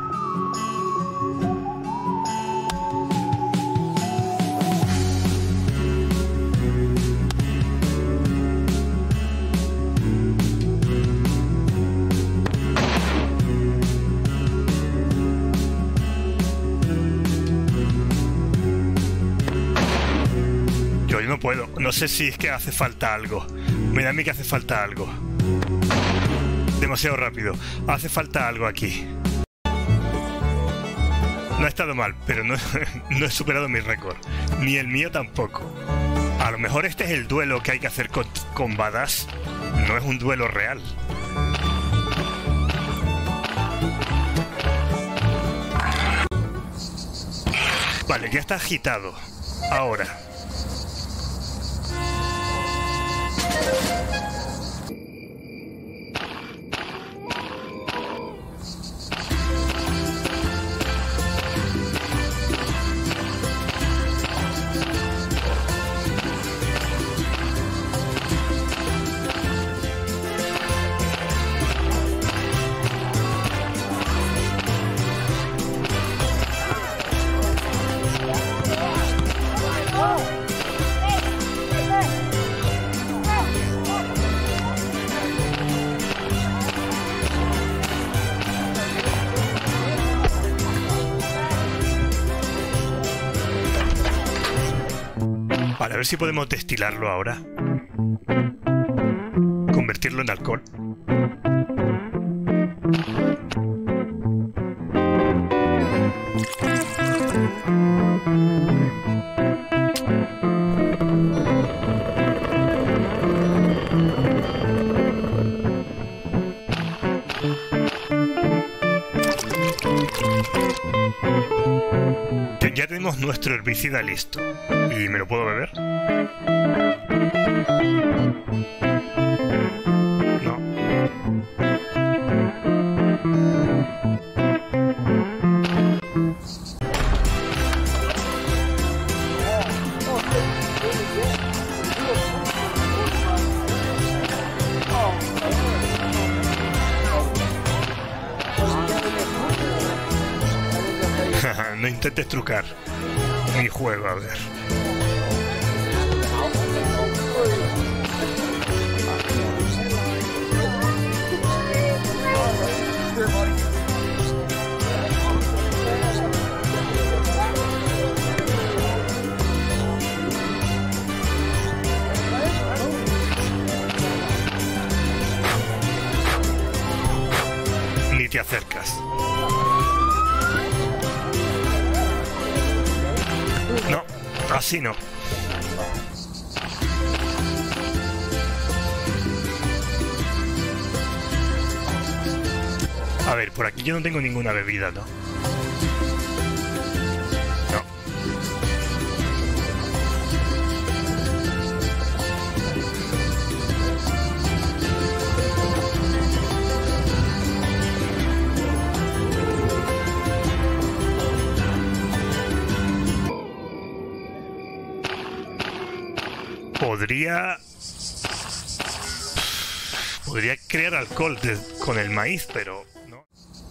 Yo no puedo. No sé si es que hace falta algo. Me da a mí que hace falta algo. Demasiado rápido. Hace falta algo aquí. No ha estado mal, pero no he superado mi récord. Ni el mío tampoco. A lo mejor este es el duelo que hay que hacer con Badass. No es un duelo real. Vale, ya está agitado. Ahora. ver si podemos destilarlo ahora. Convertirlo en alcohol. Ya tenemos nuestro herbicida listo. ¿Y me lo puedo beber? No. No intentes trucar mi juego, a ver. Ni te acercas. No, así no. A ver, por aquí yo no tengo ninguna bebida, ¿no? No. Podría crear alcohol con el maíz, pero no.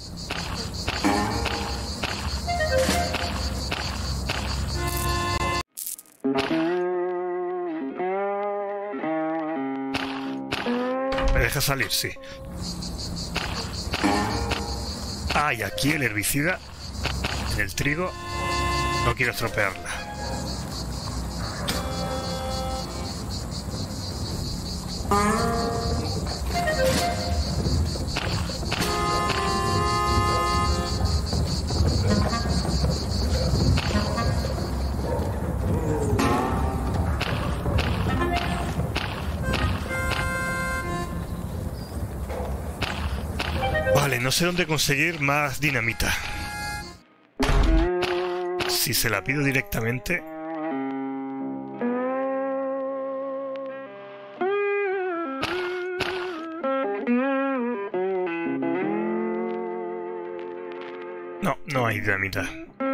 ¿Me deja salir? Sí. Ah, y aquí el herbicida en el trigo. No quiero estropearla. Vale, no sé dónde conseguir más dinamita. Si se la pido directamente... No, no hay dinamita.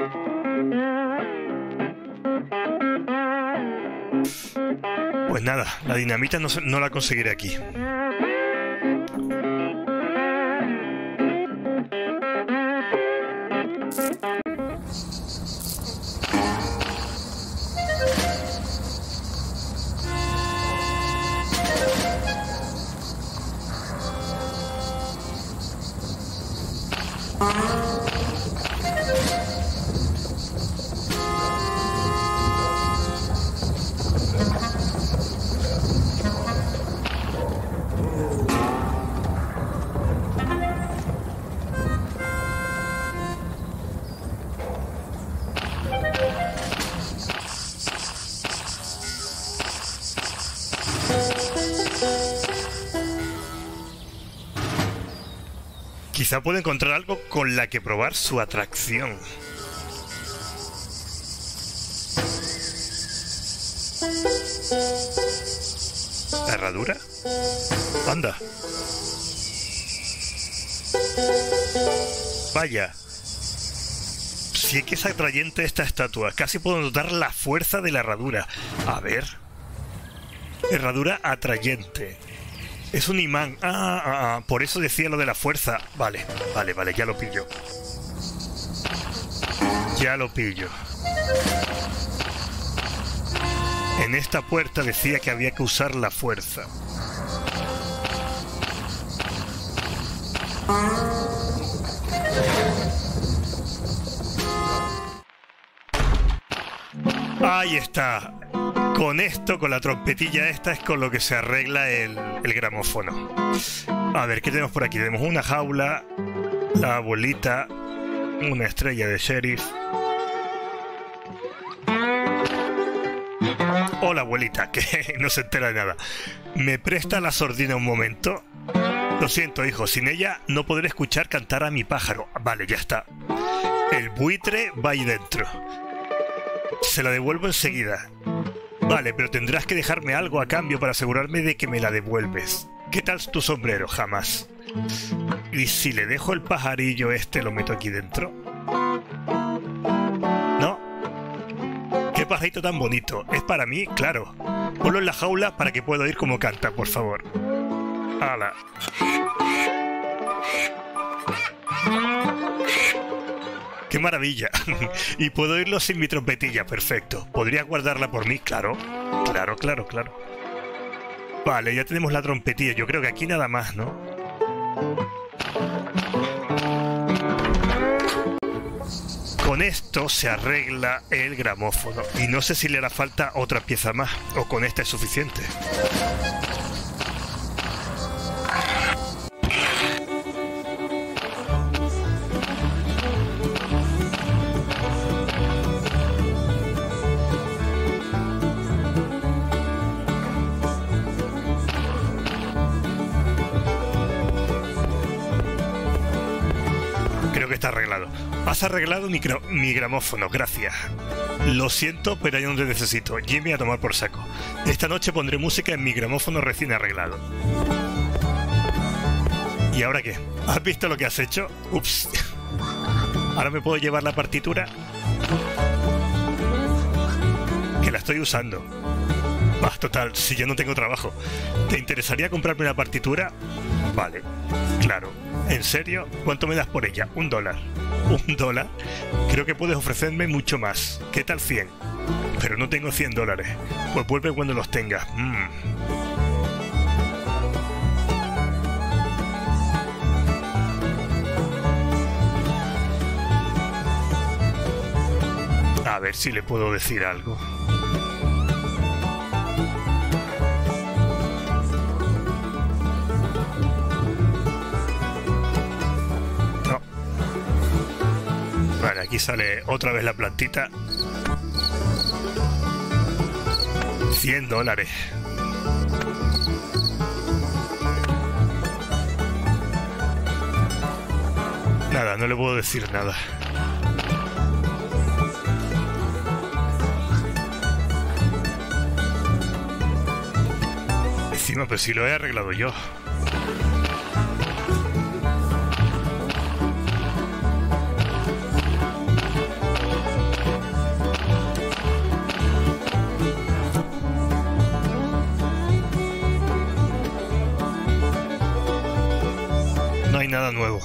Pues nada, la dinamita no la conseguiré aquí. Quizá pueda encontrar algo con la que probar su atracción. ¿La herradura? Anda. Vaya. Sí que es atrayente esta estatua. Casi puedo notar la fuerza de la herradura. A ver. Herradura atrayente. Es un imán. Por eso decía lo de la fuerza. Vale, ya lo pillo. Ya lo pillo. En esta puerta decía que había que usar la fuerza. Ahí está. Con esto, con la trompetilla esta, es con lo que se arregla el gramófono. A ver, ¿qué tenemos por aquí? Tenemos una jaula, la abuelita, una estrella de sheriff. Hola, abuelita, que no se entera de nada. ¿Me presta la sordina un momento? Lo siento, hijo, sin ella no podré escuchar cantar a mi pájaro. Vale, ya está. El buitre va ahí dentro. Se la devuelvo enseguida. Vale, pero tendrás que dejarme algo a cambio para asegurarme de que me la devuelves. ¿Qué tal tu sombrero? Jamás. ¿Y si le dejo el pajarillo este, lo meto aquí dentro? ¿No? ¡Qué pajarito tan bonito! ¿Es para mí? Claro. Ponlo en la jaula para que pueda oír cómo canta, por favor. ¡Hala! ¡Qué maravilla! Y puedo oírlo sin mi trompetilla, perfecto. ¿Podría guardarla por mí? Claro. Claro. Vale, ya tenemos la trompetilla. Yo creo que aquí nada más, ¿no? Con esto se arregla el gramófono. Y no sé si le hará falta otra pieza más, o con esta es suficiente. Está arreglado. Has arreglado mi gramófono, gracias. Lo siento, pero hay donde necesito. Jimmy, a tomar por saco. Esta noche pondré música en mi gramófono recién arreglado. ¿Y ahora qué? ¿Has visto lo que has hecho? Ups. ¿Ahora me puedo llevar la partitura? Que la estoy usando. Total, si ya no tengo trabajo. ¿Te interesaría comprarme una partitura? Vale, claro. ¿En serio? ¿Cuánto me das por ella? $1. ¿$1? Creo que puedes ofrecerme mucho más. ¿Qué tal 100? Pero no tengo $100. Pues vuelve cuando los tengas. A ver si le puedo decir algo. Vale, aquí sale otra vez la plantita. $100. Nada, no le puedo decir nada. Encima, pero si lo he arreglado yo. No hay nada nuevo.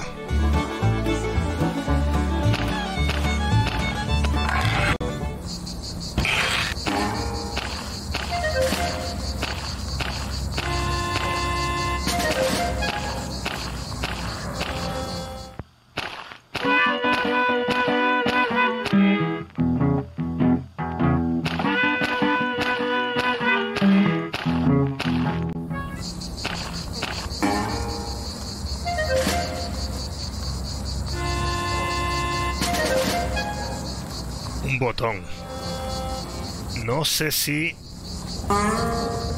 Botón. No sé si...